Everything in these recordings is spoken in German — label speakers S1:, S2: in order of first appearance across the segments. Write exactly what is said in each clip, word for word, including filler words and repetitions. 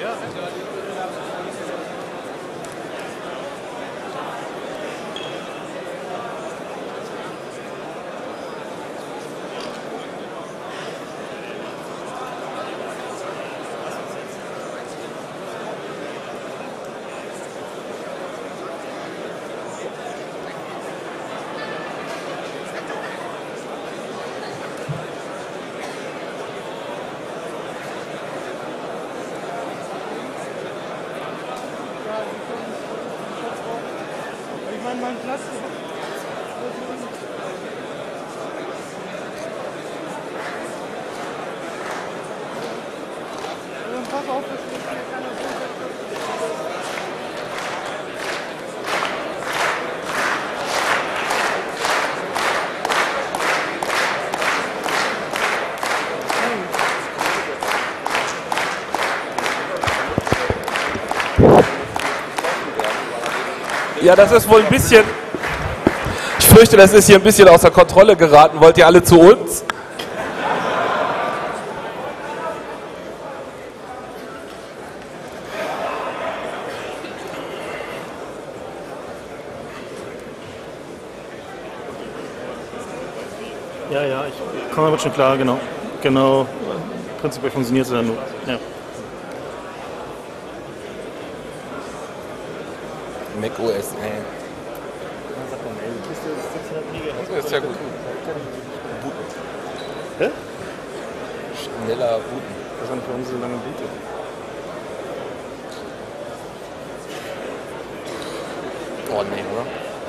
S1: Mein Platz. Pass auf, das steht hier keiner
S2: Ja, das ist wohl ein bisschen, ich fürchte, das ist hier ein bisschen außer Kontrolle geraten. Wollt ihr alle zu uns?
S1: Ja, ja, ich komme damit schon klar, genau. Genau, prinzipiell funktioniert es ja nur. Ja.
S2: macOS, ey. Das ist ja gut. Booten.
S1: Hä?
S2: Schneller booten.
S1: Was haben für uns so lange bootet?
S2: Oh, nee, oder?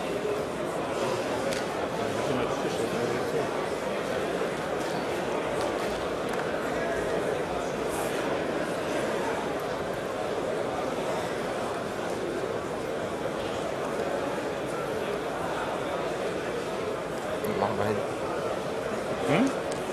S2: Machen wir hin.
S1: Hm?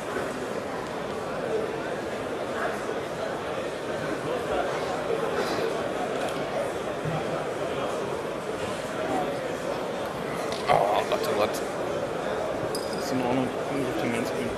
S2: Oh, Gott, oh Gott.
S1: Das ist in Ordnung. Auf den Mainscreen.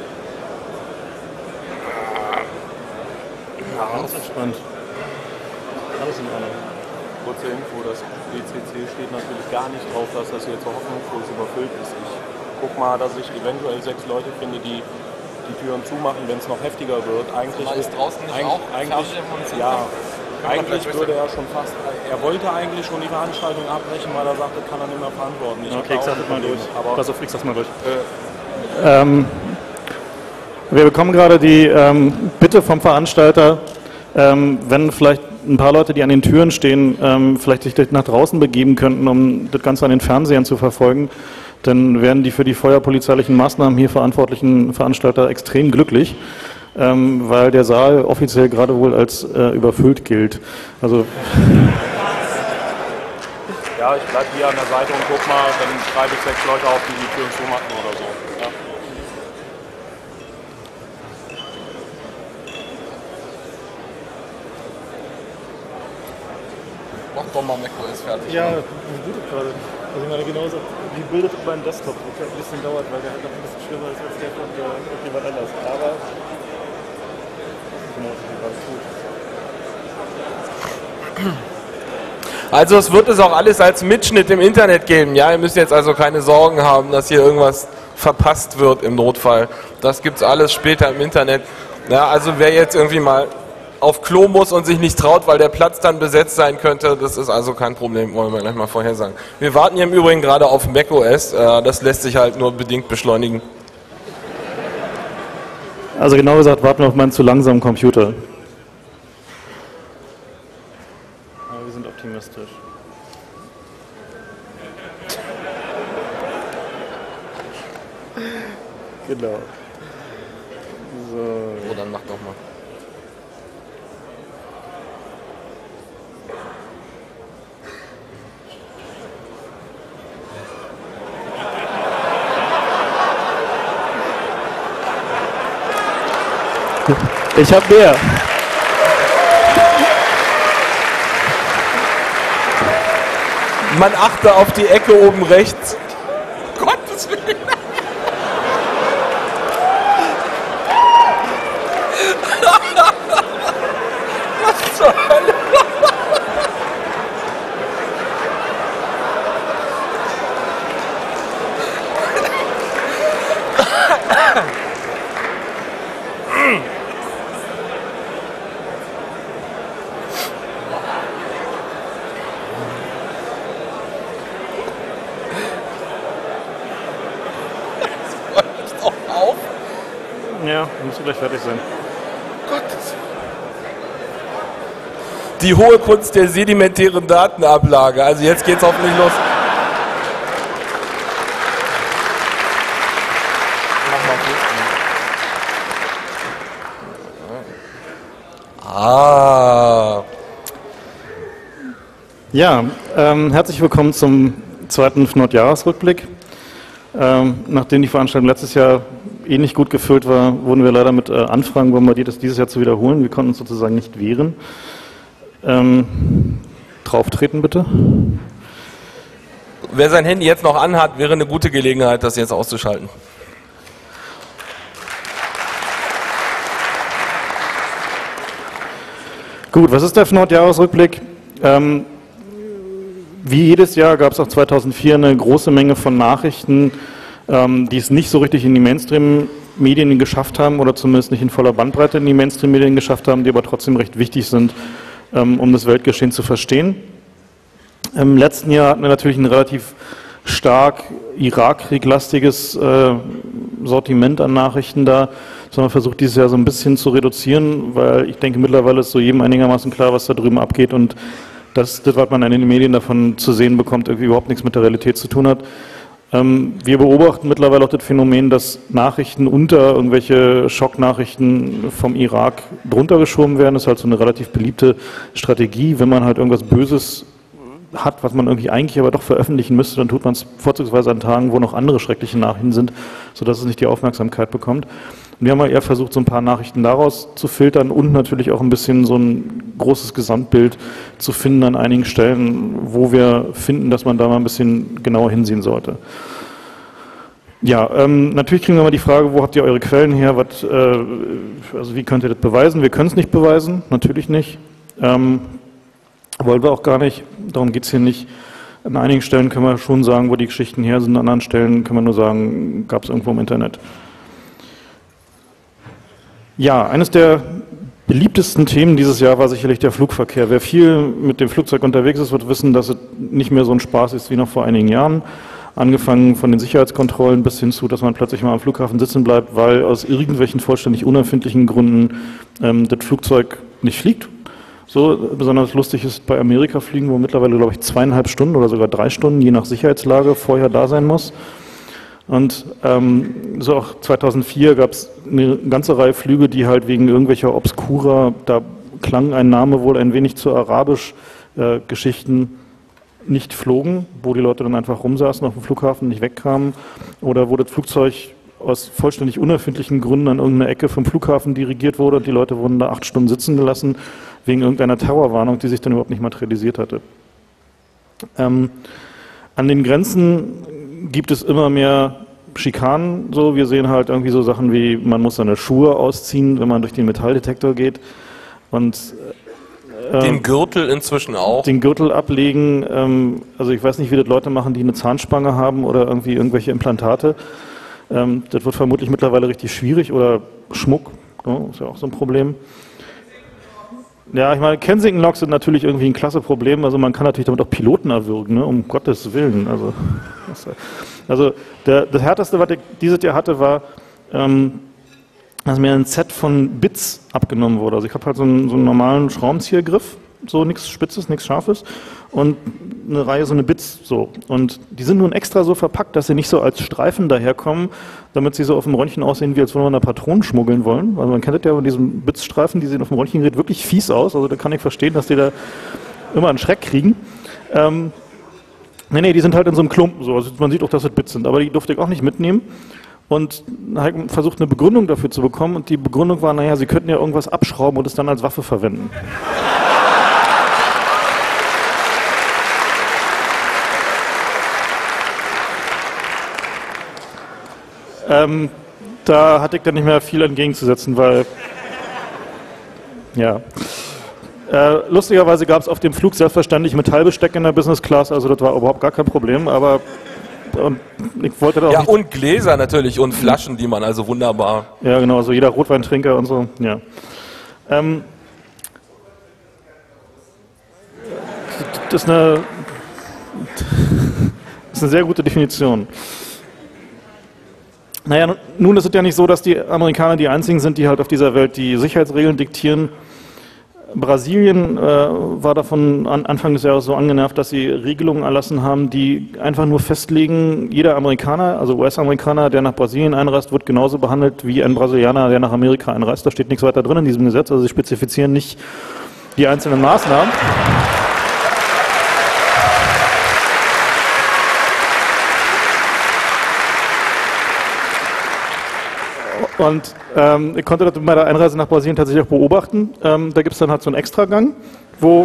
S1: Ja, ganz entspannt. Alles in Ordnung.
S3: Kurze Info, das E C C steht natürlich gar nicht drauf, dass das jetzt so hoffnungslos überfüllt ist. Ich guck mal, dass ich eventuell sechs Leute finde, die die Türen zumachen, wenn es noch heftiger wird. Eigentlich
S2: ist draußen nicht
S3: eigentlich,
S2: auch
S3: eigentlich, ja, eigentlich würde er schon fast, er wollte eigentlich schon die Veranstaltung abbrechen, weil er sagte, kann er nicht mehr verantworten. Ich
S1: okay, ich sag das mal durch.
S3: Aber
S1: Pass auf, ich sag's mal durch. Äh, ähm, wir bekommen gerade die ähm, Bitte vom Veranstalter, ähm, wenn vielleicht ein paar Leute, die an den Türen stehen, ähm, vielleicht sich nach draußen begeben könnten, um das Ganze an den Fernsehern zu verfolgen, dann wären die für die feuerpolizeilichen Maßnahmen hier verantwortlichen Veranstalter extrem glücklich, ähm, weil der Saal offiziell gerade wohl als äh, überfüllt gilt. Also
S3: ja, ich bleibe hier an der Seite und guck mal, dann schreibe ich sechs Leute auf, die die Türen zumachen oder so. Ja.
S2: Mach doch mal macOS fertig.
S1: ja, wie bootet gerade. Also ich meine genauso, wie bildet mein Desktop, das ein bisschen dauert, weil der halt noch ein bisschen schlimmer ist als der von äh, jemand anders. Aber genau, das ist gut.
S2: Also es wird es auch alles als Mitschnitt im Internet geben. Ja, ihr müsst jetzt also keine Sorgen haben, dass hier irgendwas verpasst wird im Notfall. Das gibt's alles später im Internet. Ja, also wer jetzt irgendwie mal auf Klo muss und sich nicht traut, weil der Platz dann besetzt sein könnte, das ist also kein Problem, wollen wir gleich mal vorher sagen. Wir warten hier im Übrigen gerade auf macOS, das lässt sich halt nur bedingt beschleunigen.
S1: Also genau gesagt, warten wir auf meinen zu langsamen Computer. Aber wir sind optimistisch. Genau. So.
S2: Oh, dann mach doch mal.
S1: Ich hab mehr.
S2: Man achte auf die Ecke oben rechts. Gottes Willen. Was zur Hölle?
S1: müsste gleich fertig sein.
S2: Gottes. Die hohe Kunst der sedimentären Datenablage. Also jetzt geht's hoffentlich los. Ah.
S1: Ja, ähm, herzlich willkommen zum zweiten F N O D-Jahresrückblick. Ähm, nachdem die Veranstaltung letztes Jahr ähnlich gut gefüllt war, wurden wir leider mit äh, Anfragen bombardiert, das dieses Jahr zu wiederholen. Wir konnten uns sozusagen nicht wehren. Ähm, drauftreten bitte.
S2: Wer sein Handy jetzt noch anhat, wäre eine gute Gelegenheit, das jetzt auszuschalten.
S1: Gut, was ist der F N O D-Jahresrückblick? Ähm, wie jedes Jahr gab es auch zweitausendvier eine große Menge von Nachrichten, ähm, die es nicht so richtig in die Mainstream-Medien geschafft haben oder zumindest nicht in voller Bandbreite in die Mainstream-Medien geschafft haben, die aber trotzdem recht wichtig sind, ähm, um das Weltgeschehen zu verstehen. Im letzten Jahr hatten wir natürlich ein relativ stark Irakkrieg-lastiges äh, Sortiment an Nachrichten da, sondern versucht dieses Jahr so ein bisschen zu reduzieren, weil ich denke, mittlerweile ist so jedem einigermaßen klar, was da drüben abgeht und dass das, was man in den Medien davon zu sehen bekommt, irgendwie überhaupt nichts mit der Realität zu tun hat. Ähm, wir beobachten mittlerweile auch das Phänomen, dass Nachrichten unter irgendwelche Schocknachrichten vom Irak drunter geschoben werden. Das ist halt so eine relativ beliebte Strategie, wenn man halt irgendwas Böses hat, was man irgendwie eigentlich aber doch veröffentlichen müsste, dann tut man es vorzugsweise an Tagen, wo noch andere schreckliche Nachrichten sind, sodass es nicht die Aufmerksamkeit bekommt. Und wir haben mal eher versucht, so ein paar Nachrichten daraus zu filtern und natürlich auch ein bisschen so ein großes Gesamtbild zu finden an einigen Stellen, wo wir finden, dass man da mal ein bisschen genauer hinsehen sollte. Ja, ähm, natürlich kriegen wir mal die Frage, wo habt ihr eure Quellen her, was, äh, also wie könnt ihr das beweisen? Wir können es nicht beweisen, natürlich nicht. Ähm, Wollen wir auch gar nicht, darum geht es hier nicht. An einigen Stellen können wir schon sagen, wo die Geschichten her sind, an anderen Stellen können wir nur sagen, gab es irgendwo im Internet. Ja, eines der beliebtesten Themen dieses Jahr war sicherlich der Flugverkehr. Wer viel mit dem Flugzeug unterwegs ist, wird wissen, dass es nicht mehr so ein Spaß ist wie noch vor einigen Jahren. Angefangen von den Sicherheitskontrollen bis hin zu, dass man plötzlich mal am Flughafen sitzen bleibt, weil aus irgendwelchen vollständig unerfindlichen Gründen ähm, das Flugzeug nicht fliegt. So besonders lustig ist bei Amerika fliegen, wo mittlerweile, glaube ich, zweieinhalb Stunden oder sogar drei Stunden, je nach Sicherheitslage, vorher da sein muss. Und ähm, so auch zweitausendvier gab es eine ganze Reihe Flüge, die halt wegen irgendwelcher Obscura, da klang ein Name wohl ein wenig zu arabisch, äh, Geschichten nicht flogen, wo die Leute dann einfach rumsaßen auf dem Flughafen, nicht wegkamen, oder wo das Flugzeug aus vollständig unerfindlichen Gründen an irgendeine Ecke vom Flughafen dirigiert wurde und die Leute wurden da acht Stunden sitzen gelassen, wegen irgendeiner Terrorwarnung, die sich dann überhaupt nicht materialisiert hatte. Ähm, an den Grenzen gibt es immer mehr Schikanen. So. Wir sehen halt irgendwie so Sachen wie, man muss seine Schuhe ausziehen, wenn man durch den Metalldetektor geht. Und, äh,
S2: den Gürtel inzwischen auch.
S1: Den Gürtel ablegen. Ähm, also ich weiß nicht, wie das Leute machen, die eine Zahnspange haben oder irgendwie irgendwelche Implantate. Ähm, das wird vermutlich mittlerweile richtig schwierig. Oder Schmuck, ja, ist ja auch so ein Problem. Ja, ich meine, Kensington-Loks sind natürlich irgendwie ein klasse Problem. Also man kann natürlich damit auch Piloten erwürgen, ne? Um Gottes Willen. Also, also der, das Härteste, was ich dieses Jahr hatte, war, ähm, dass mir ein Set von Bits abgenommen wurde. Also ich habe halt so einen, so einen normalen Schraubenziehergriff, so nichts Spitzes, nichts Scharfes und eine Reihe so eine Bits so. Und die sind nun extra so verpackt, dass sie nicht so als Streifen daherkommen, damit sie so auf dem Röntgen aussehen, wie als wenn wir eine Patronen schmuggeln wollen. Also man kennt das ja bei diesen Bits-Streifen, die sehen auf dem Röntgengerät wirklich fies aus. Also da kann ich verstehen, dass die da immer einen Schreck kriegen. Ähm, nee, nee, die sind halt in so einem Klumpen so. Also man sieht auch, dass das Bits sind, aber die durfte ich auch nicht mitnehmen. Und habe versucht, eine Begründung dafür zu bekommen. Und die Begründung war, naja, sie könnten ja irgendwas abschrauben und es dann als Waffe verwenden. ähm, da hatte ich dann nicht mehr viel entgegenzusetzen, weil, ja. Äh, lustigerweise gab es auf dem Flug selbstverständlich Metallbesteck in der Business Class, also das war überhaupt gar kein Problem, aber und ich wollte da auch
S2: ja,
S1: nicht
S2: und Gläser natürlich und Flaschen, die man also wunderbar...
S1: Ja, genau, also jeder Rotweintrinker und so, ja. Ähm, das ist eine, das ist eine sehr gute Definition. Naja, nun ist es ja nicht so, dass die Amerikaner die einzigen sind, die halt auf dieser Welt die Sicherheitsregeln diktieren. Brasilien äh, war davon an Anfang des Jahres so angenervt, dass sie Regelungen erlassen haben, die einfach nur festlegen, jeder Amerikaner, also U S-Amerikaner, der nach Brasilien einreist, wird genauso behandelt wie ein Brasilianer, der nach Amerika einreist. Da steht nichts weiter drin in diesem Gesetz, also sie spezifizieren nicht die einzelnen Maßnahmen. Und ähm, ich konnte das bei der Einreise nach Brasilien tatsächlich auch beobachten. Ähm, da gibt es dann halt so einen Extragang, wo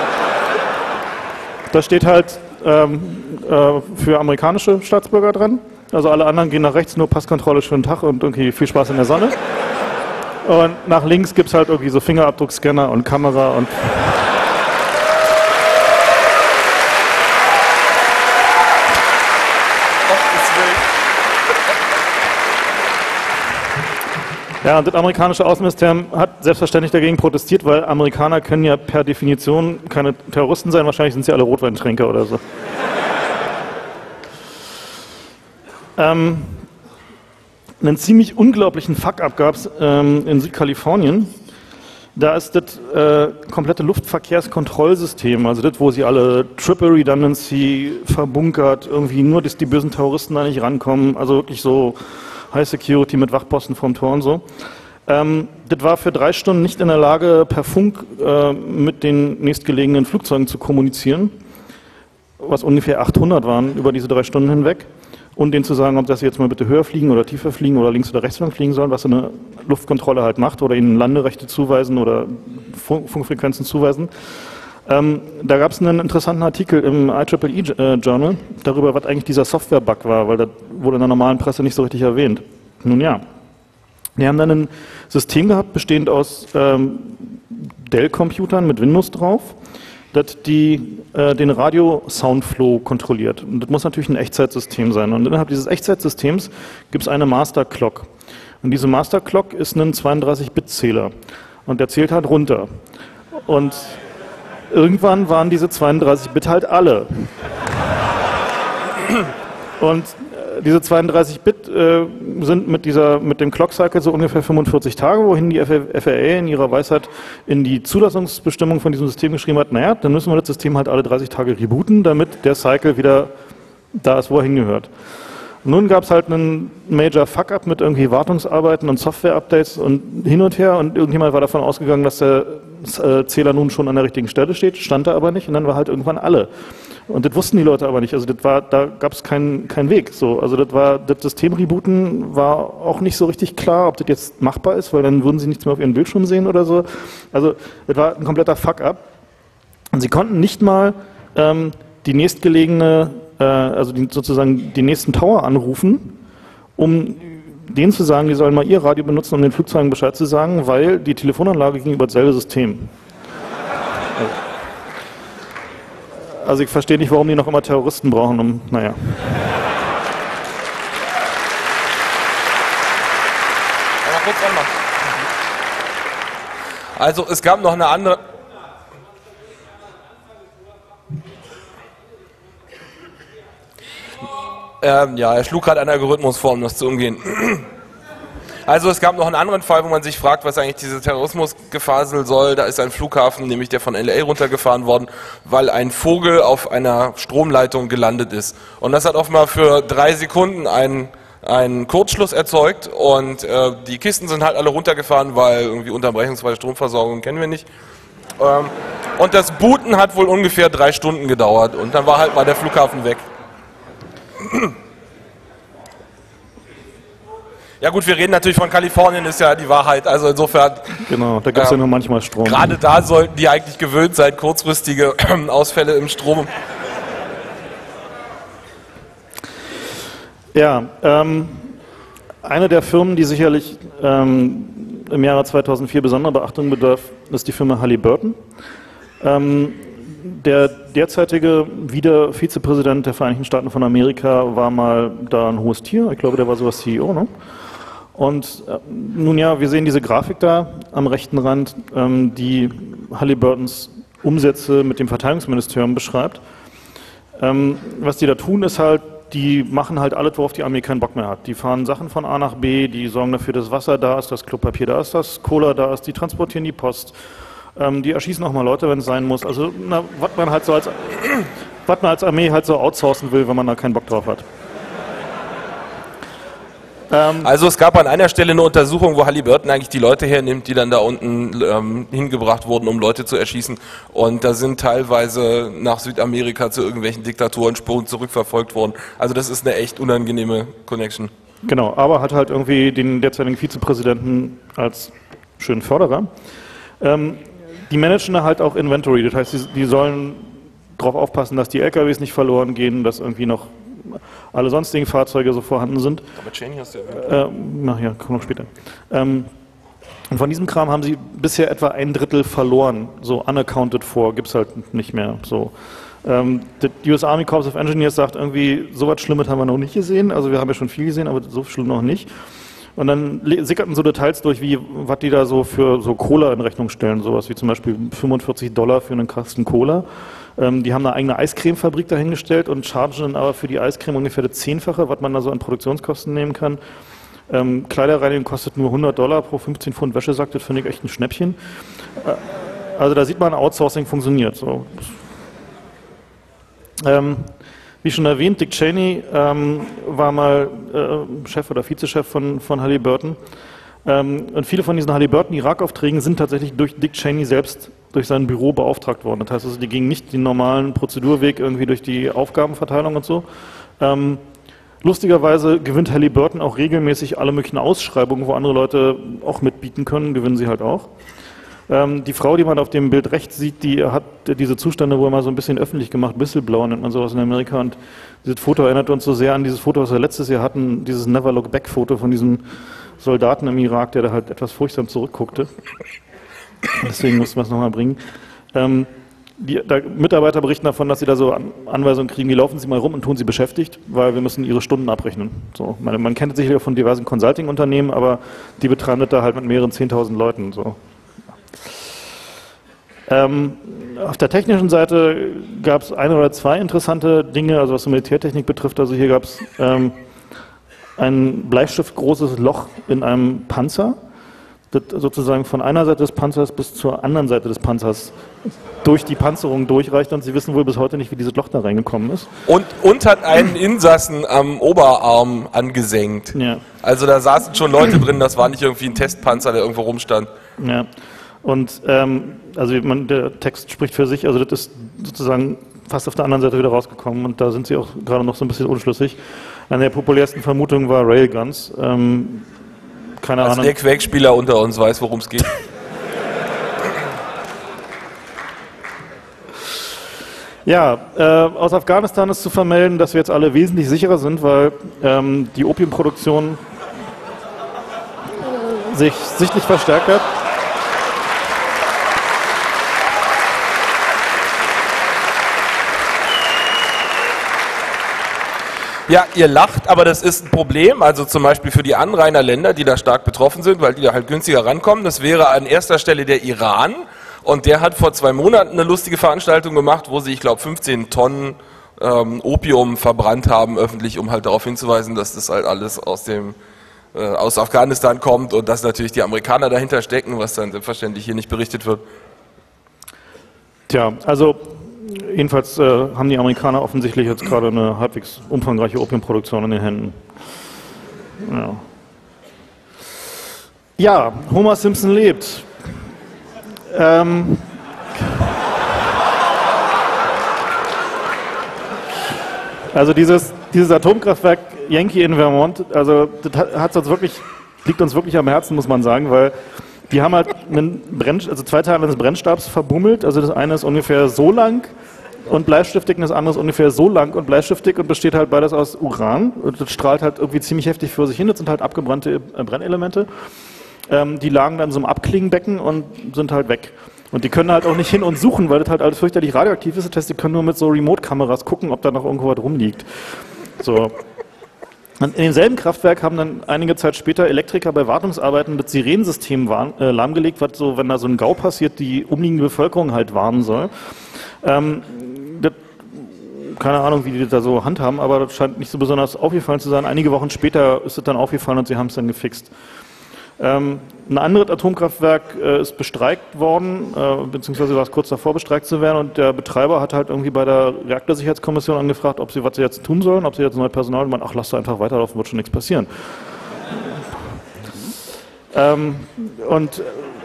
S1: da steht halt ähm, äh, für amerikanische Staatsbürger dran. Also alle anderen gehen nach rechts, nur Passkontrolle, schönen Tag und irgendwie viel Spaß in der Sonne. Und nach links gibt es halt irgendwie so Fingerabdruckscanner und Kamera und... Ja, und das amerikanische Außenministerium hat selbstverständlich dagegen protestiert, weil Amerikaner können ja per Definition keine Terroristen sein, wahrscheinlich sind sie alle Rotweintrinker oder so. ähm, einen ziemlich unglaublichen Fuck-up gab es ähm, in Südkalifornien. Da ist das äh, komplette Luftverkehrskontrollsystem, also das, wo sie alle Triple Redundancy verbunkert, irgendwie nur, dass die bösen Terroristen da nicht rankommen, also wirklich so High Security mit Wachposten vorm Tor und so. Ähm, das war für drei Stunden nicht in der Lage, per Funk äh, mit den nächstgelegenen Flugzeugen zu kommunizieren, was ungefähr achthundert waren über diese drei Stunden hinweg, und denen zu sagen, ob das jetzt mal bitte höher fliegen oder tiefer fliegen oder links oder rechts lang fliegen sollen, was so eine Luftkontrolle halt macht, oder ihnen Landerechte zuweisen oder Funk Funkfrequenzen zuweisen. Ähm, da gab es einen interessanten Artikel im I triple E äh, Journal darüber, was eigentlich dieser Software-Bug war, weil das wurde in der normalen Presse nicht so richtig erwähnt. Nun ja, wir haben dann ein System gehabt, bestehend aus ähm, Dell-Computern mit Windows drauf, das die, äh, den Radio-Soundflow kontrolliert. Und das muss natürlich ein Echtzeitsystem sein. Und innerhalb dieses Echtzeitsystems gibt es eine Master-Clock. Und diese Master-Clock ist ein zweiunddreißig Bit Zähler. Und der zählt halt runter. Und irgendwann waren diese zweiunddreißig Bit halt alle. Und äh, diese zweiunddreißig Bit äh, sind mit, dieser, mit dem Clock Cycle so ungefähr fünfundvierzig Tage, wohin die F A A in ihrer Weisheit in die Zulassungsbestimmung von diesem System geschrieben hat, naja, dann müssen wir das System halt alle dreißig Tage rebooten, damit der Cycle wieder da ist, wo er hingehört. Nun gab es halt einen Major Fuck-up mit irgendwie Wartungsarbeiten und Software-Updates und hin und her, und irgendjemand war davon ausgegangen, dass der Zähler nun schon an der richtigen Stelle steht, stand er aber nicht, und dann war halt irgendwann alle. Und das wussten die Leute aber nicht, also das war, da gab es keinen keinen Weg. So. Also das war, das System rebooten war auch nicht so richtig klar, ob das jetzt machbar ist, weil dann würden sie nichts mehr auf ihren Bildschirm sehen oder so. Also das war ein kompletter Fuck-up. Und sie konnten nicht mal ähm, die nächstgelegene also die, sozusagen den nächsten Tower anrufen, um denen zu sagen, die sollen mal ihr Radio benutzen, um den Flugzeugen Bescheid zu sagen, weil die Telefonanlage ging über dasselbe System. Also ich verstehe nicht, warum die noch immer Terroristen brauchen, um, naja.
S2: Also es gab noch eine andere... Ähm, ja, er schlug gerade einen Algorithmus vor, um das zu umgehen. Also es gab noch einen anderen Fall, wo man sich fragt, was eigentlich diese Terrorismusgefasel soll. Da ist ein Flughafen, nämlich der von L A runtergefahren worden, weil ein Vogel auf einer Stromleitung gelandet ist. Und das hat offenbar für drei Sekunden einen, einen Kurzschluss erzeugt, und äh, die Kisten sind halt alle runtergefahren, weil irgendwie unterbrechungsfreie Stromversorgung kennen wir nicht. Ähm, und das Booten hat wohl ungefähr drei Stunden gedauert, und dann war halt mal der Flughafen weg. Ja gut, wir reden natürlich von Kalifornien, ist ja die Wahrheit, also insofern...
S1: Genau, da gibt es ähm, ja nur manchmal Strom.
S2: Gerade da sollten die eigentlich gewöhnt sein, kurzfristige Ausfälle im Strom.
S1: Ja, ähm, eine der Firmen, die sicherlich ähm, im Jahre zweitausendvier besonderer Beachtung bedarf, ist die Firma Halliburton. Ähm, Der derzeitige wieder Vizepräsident der Vereinigten Staaten von Amerika war mal da ein hohes Tier. Ich glaube, der war sowas C E O, ne? Und äh, nun ja, wir sehen diese Grafik da am rechten Rand, ähm, die Halliburtons Umsätze mit dem Verteidigungsministerium beschreibt. Ähm, was die da tun, ist halt die machen halt alles, worauf die Armee keinen Bock mehr hat. Die fahren Sachen von A nach B, die sorgen dafür, dass Wasser da ist, dass Klopapier da ist, dass Cola da ist, die transportieren die Post. Ähm, die erschießen auch mal Leute, wenn es sein muss. Also, na, was man halt so als, was man als Armee halt so outsourcen will, wenn man da keinen Bock drauf hat.
S2: Ähm, also es gab an einer Stelle eine Untersuchung, wo Halliburton eigentlich die Leute hernimmt, die dann da unten ähm, hingebracht wurden, um Leute zu erschießen. Und da sind teilweise nach Südamerika zu irgendwelchen Diktatoren zurückverfolgt worden. Also das ist eine echt unangenehme Connection.
S1: Genau, aber hat halt irgendwie den derzeitigen Vizepräsidenten als schönen Förderer. Ähm, die managen da halt auch Inventory, das heißt, die, die sollen darauf aufpassen, dass die L K Ws nicht verloren gehen, dass irgendwie noch alle sonstigen Fahrzeuge so vorhanden sind.
S2: Aber Cheney hast du ja.
S1: Äh, na ja, kommt noch später. Ähm, und von diesem Kram haben sie bisher etwa ein Drittel verloren, so unaccounted for, gibt es halt nicht mehr. So. Ähm, der U S Army Corps of Engineers sagt irgendwie, so was Schlimmes haben wir noch nicht gesehen, also wir haben ja schon viel gesehen, aber so schlimm noch nicht. Und dann sickerten so Details durch, wie was die da so für so Cola in Rechnung stellen, sowas wie zum Beispiel fünfundvierzig Dollar für einen Kasten Cola. Ähm, die haben eine eigene Eiscremefabrik dahingestellt und chargen dann aber für die Eiscreme ungefähr das Zehnfache, was man da so an Produktionskosten nehmen kann. Ähm, Kleiderreinigung kostet nur hundert Dollar pro fünfzehn Pfund Wäschesack, das finde ich echt ein Schnäppchen. Äh, also da sieht man, Outsourcing funktioniert. So. Ähm, wie schon erwähnt, Dick Cheney ähm, war mal äh, Chef oder Vizechef von, von Halliburton. Ähm, und viele von diesen Halliburton-Irak-Aufträgen sind tatsächlich durch Dick Cheney selbst, durch sein Büro beauftragt worden. Das heißt also, die gingen nicht den normalen Prozedurweg irgendwie durch die Aufgabenverteilung und so. Ähm, lustigerweise gewinnt Halliburton auch regelmäßig alle möglichen Ausschreibungen, wo andere Leute auch mitbieten können, gewinnen sie halt auch. Ähm, die Frau, die man auf dem Bild rechts sieht, die hat diese Zustände wohl mal so ein bisschen öffentlich gemacht, Whistleblower nennt man sowas in Amerika, und dieses Foto erinnert uns so sehr an dieses Foto, was wir letztes Jahr hatten, dieses Never Look Back Foto von diesem Soldaten im Irak, der da halt etwas furchtsam zurückguckte. Deswegen mussten wir es nochmal bringen. Ähm, die da, Mitarbeiter berichten davon, dass sie da so An Anweisungen kriegen, die laufen sie mal rum und tun sie beschäftigt, weil wir müssen ihre Stunden abrechnen. So, man, man kennt es sicherlich auch von diversen Consulting-Unternehmen, aber die betreiben das da halt mit mehreren zehntausend Leuten. So. Ähm, auf der technischen Seite gab es ein oder zwei interessante Dinge, also was die Militärtechnik betrifft. Also hier gab es ähm, ein bleistiftgroßes Loch in einem Panzer, das sozusagen von einer Seite des Panzers bis zur anderen Seite des Panzers durch die Panzerung durchreicht, und sie wissen wohl bis heute nicht, wie dieses Loch da reingekommen ist.
S2: Und, und hat einen Insassen am Oberarm angesenkt. Ja. Also da saßen schon Leute drin, das war nicht irgendwie ein Testpanzer, der irgendwo rumstand.
S1: Ja. Und ähm, also man, der Text spricht für sich, also das ist sozusagen fast auf der anderen Seite wieder rausgekommen, und da sind sie auch gerade noch so ein bisschen unschlüssig. Eine der populärsten Vermutungen war Railguns. Ähm, keine
S2: also
S1: Ahnung.
S2: Der Quake-Spieler unter uns weiß, worum es geht.
S1: Ja, äh, aus Afghanistan ist zu vermelden, dass wir jetzt alle wesentlich sicherer sind, weil ähm, die Opiumproduktion sich sichtlich verstärkt hat.
S2: Ja, ihr lacht, aber das ist ein Problem, also zum Beispiel für die Anrainerländer, die da stark betroffen sind, weil die da halt günstiger rankommen. Das wäre an erster Stelle der Iran, und der hat vor zwei Monaten eine lustige Veranstaltung gemacht, wo sie, ich glaube, fünfzehn Tonnen ähm, Opium verbrannt haben öffentlich, um halt darauf hinzuweisen, dass das halt alles aus dem äh, aus Afghanistan kommt und dass natürlich die Amerikaner dahinter stecken, was dann selbstverständlich hier nicht berichtet wird.
S1: Tja, also jedenfalls äh, haben die Amerikaner offensichtlich jetzt gerade eine halbwegs umfangreiche Opiumproduktion in den Händen. Ja, ja, Homer Simpson lebt. Ähm also dieses, dieses Atomkraftwerk Yankee in Vermont, also das hat uns wirklich, liegt uns wirklich am Herzen, muss man sagen, weil die haben halt einen Brenn, also zwei Teile des Brennstabs verbummelt. Also das eine ist ungefähr so lang und bleistiftig, und das andere ist ungefähr so lang und bleistiftig und besteht halt beides aus Uran. Und das strahlt halt irgendwie ziemlich heftig vor sich hin. Das sind halt abgebrannte Brennelemente. Ähm, die lagen dann in so einem Abklingenbecken und sind halt weg. Und die können halt auch nicht hin und suchen, weil das halt alles fürchterlich radioaktiv ist. Das heißt, die können nur mit so Remote-Kameras gucken, ob da noch irgendwo was rumliegt. So. Und in demselben Kraftwerk haben dann einige Zeit später Elektriker bei Wartungsarbeiten das Sirenensystem warn, äh, lahmgelegt, was so, wenn da so ein GAU passiert, die umliegende Bevölkerung halt warnen soll. Ähm, das keine Ahnung, wie die das da so handhaben, aber das scheint nicht so besonders aufgefallen zu sein. Einige Wochen später ist es dann aufgefallen und sie haben es dann gefixt. Ähm, ein anderes Atomkraftwerk äh, ist bestreikt worden, äh, beziehungsweise war es kurz davor, bestreikt zu werden, und der Betreiber hat halt irgendwie bei der Reaktorsicherheitskommission angefragt, ob sie, was sie jetzt tun sollen, ob sie jetzt neue Personal, und man, ach, lass da einfach weiterlaufen, wird schon nichts passieren. Ähm, und äh,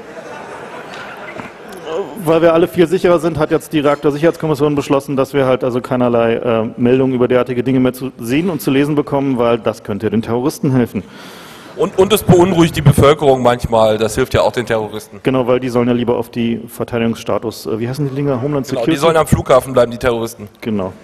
S1: weil wir alle viel sicherer sind, hat jetzt die Reaktorsicherheitskommission beschlossen, dass wir halt also keinerlei äh, Meldungen über derartige Dinge mehr zu sehen und zu lesen bekommen, weil das könnte den Terroristen helfen.
S2: Und, und es beunruhigt die Bevölkerung manchmal, das hilft ja auch den Terroristen.
S1: Genau, weil die sollen ja lieber auf die Verteidigungsstatus, äh, wie heißen die Dinger, Homeland
S2: Genau,
S1: Security?
S2: die sollen am Flughafen bleiben, die Terroristen.
S1: Genau.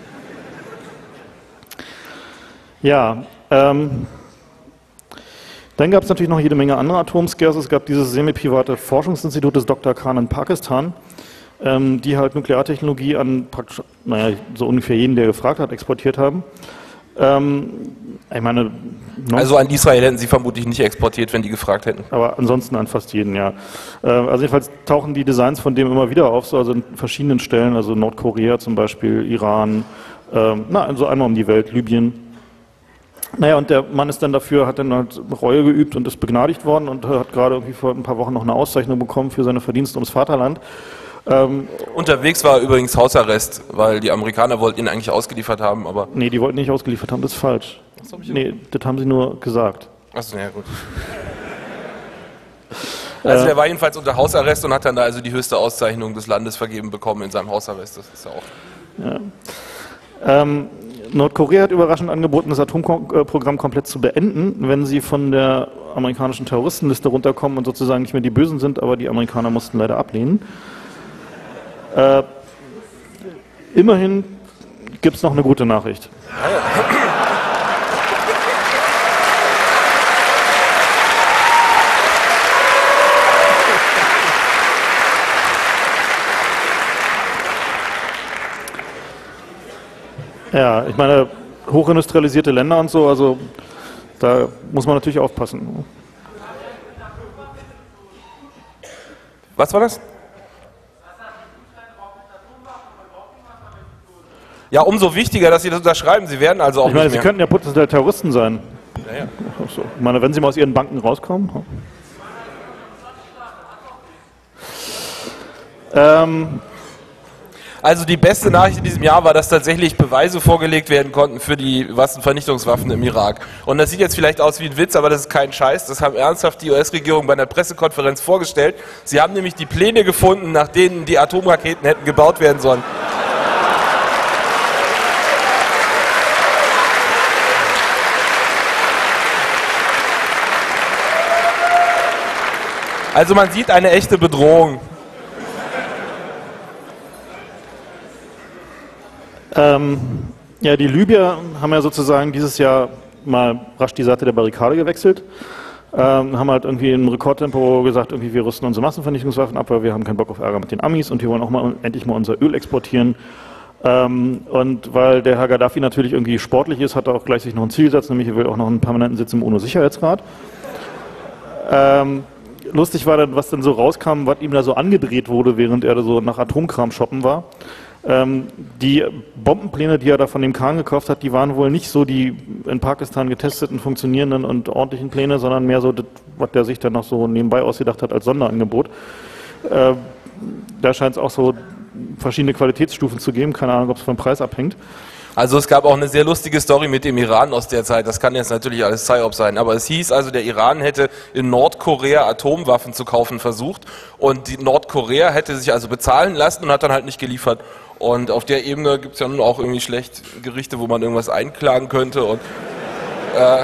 S1: Ja, ähm, dann gab es natürlich noch jede Menge andere Atomscares. Es gab dieses semi-private Forschungsinstitut des Doktor Khan in Pakistan, ähm, die halt Nukleartechnologie an praktisch, naja, so ungefähr jeden, der gefragt hat, exportiert haben. Ähm, ich meine,
S2: also an Israel hätten sie vermutlich nicht exportiert, wenn die gefragt hätten.
S1: Aber ansonsten an fast jeden, ja. Äh, also jedenfalls tauchen die Designs von dem immer wieder auf, so, also an verschiedenen Stellen, also Nordkorea zum Beispiel, Iran, ähm, na, also einmal um die Welt, Libyen. Naja, und der Mann ist dann dafür, hat dann halt Reue geübt und ist begnadigt worden und hat gerade irgendwie vor ein paar Wochen noch eine Auszeichnung bekommen für seine Verdienste ums Vaterland. Ähm,
S2: Unterwegs war übrigens Hausarrest, weil die Amerikaner wollten ihn eigentlich ausgeliefert haben, aber...
S1: Nee, die wollten nicht ausgeliefert haben, das ist falsch.
S2: Das hab ich
S1: nee, das haben sie nur gesagt.
S2: Achso, ja gut. Also der war jedenfalls unter Hausarrest und hat dann da also die höchste Auszeichnung des Landes vergeben bekommen in seinem Hausarrest. Das ist ja auch...
S1: Ja. Ähm, Nordkorea hat überraschend angeboten, das Atomprogramm komplett zu beenden, wenn sie von der amerikanischen Terroristenliste runterkommen und sozusagen nicht mehr die Bösen sind, aber die Amerikaner mussten leider ablehnen. Äh, immerhin gibt es noch eine gute Nachricht. Ja, ich meine, hochindustrialisierte Länder und so, also da muss man natürlich aufpassen.
S2: Was war das? Ja, umso wichtiger, dass Sie das unterschreiben. Sie werden also auch
S1: ich meine,
S2: nicht
S1: Sie
S2: mehr.
S1: könnten ja potenziell Terroristen sein.
S2: Ja, ja.
S1: So. Ich meine, wenn Sie mal aus Ihren Banken rauskommen. Ähm,
S2: Also die beste Nachricht in diesem Jahr war, dass tatsächlich Beweise vorgelegt werden konnten für die Massenvernichtungswaffen im Irak. Und das sieht jetzt vielleicht aus wie ein Witz, aber das ist kein Scheiß. Das haben ernsthaft die U S-Regierung bei einer Pressekonferenz vorgestellt. Sie haben nämlich die Pläne gefunden, nach denen die Atomraketen hätten gebaut werden sollen. Also man sieht eine echte Bedrohung.
S1: Ähm, ja, die Libyer haben ja sozusagen dieses Jahr mal rasch die Seite der Barrikade gewechselt. Ähm, haben halt irgendwie im Rekordtempo gesagt, irgendwie wir rüsten unsere Massenvernichtungswaffen ab, weil wir haben keinen Bock auf Ärger mit den Amis und wir wollen auch mal endlich mal unser Öl exportieren. Ähm, und weil der Herr Gaddafi natürlich irgendwie sportlich ist, hat er auch gleich sich noch ein Ziel gesetzt, nämlich er will auch noch einen permanenten Sitz im UNO-Sicherheitsrat. Ähm, lustig war dann, was dann so rauskam, was ihm da so angedreht wurde, während er da so nach Atomkram shoppen war. Ähm, die Bombenpläne, die er da von dem Khan gekauft hat, die waren wohl nicht so die in Pakistan getesteten, funktionierenden und ordentlichen Pläne, sondern mehr so das, was der sich dann noch so nebenbei ausgedacht hat als Sonderangebot. Äh, da scheint es auch so verschiedene Qualitätsstufen zu geben, keine Ahnung, ob es vom Preis abhängt.
S2: Also es gab auch eine sehr lustige Story mit dem Iran aus der Zeit, das kann jetzt natürlich alles Psyop sein, aber es hieß also, der Iran hätte in Nordkorea Atomwaffen zu kaufen versucht und die Nordkorea hätte sich also bezahlen lassen und hat dann halt nicht geliefert. Und auf der Ebene gibt es ja nun auch irgendwie schlecht Gerichte, wo man irgendwas einklagen könnte. Und, äh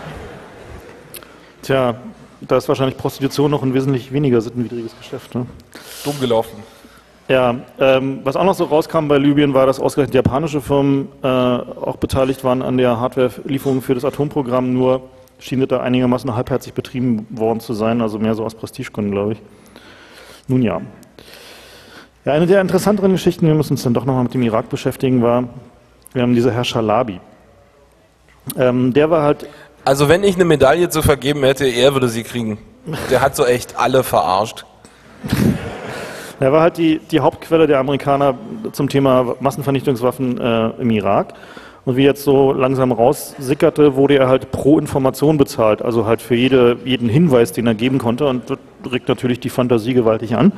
S1: Tja, da ist wahrscheinlich Prostitution noch ein wesentlich weniger sittenwidriges Geschäft. Ne?
S2: Dumm gelaufen.
S1: Ja, ähm, was auch noch so rauskam bei Libyen war, dass ausgerechnet japanische Firmen äh, auch beteiligt waren an der Hardware-Lieferung für das Atomprogramm, nur schien das da einigermaßen halbherzig betrieben worden zu sein, also mehr so aus Prestigegründen, glaube ich. Nun ja. Ja, eine der interessanteren Geschichten, wir müssen uns dann doch nochmal mit dem Irak beschäftigen, war, wir haben dieser Herr Chalabi. Ähm, der war halt...
S2: Also wenn ich eine Medaille zu vergeben hätte, er würde sie kriegen. Der hat so echt alle verarscht.
S1: Er war halt die, die Hauptquelle der Amerikaner zum Thema Massenvernichtungswaffen äh, im Irak. Und wie jetzt so langsam raussickerte, wurde er halt pro Information bezahlt, also halt für jede, jeden Hinweis, den er geben konnte. Und das regt natürlich die Fantasie gewaltig an.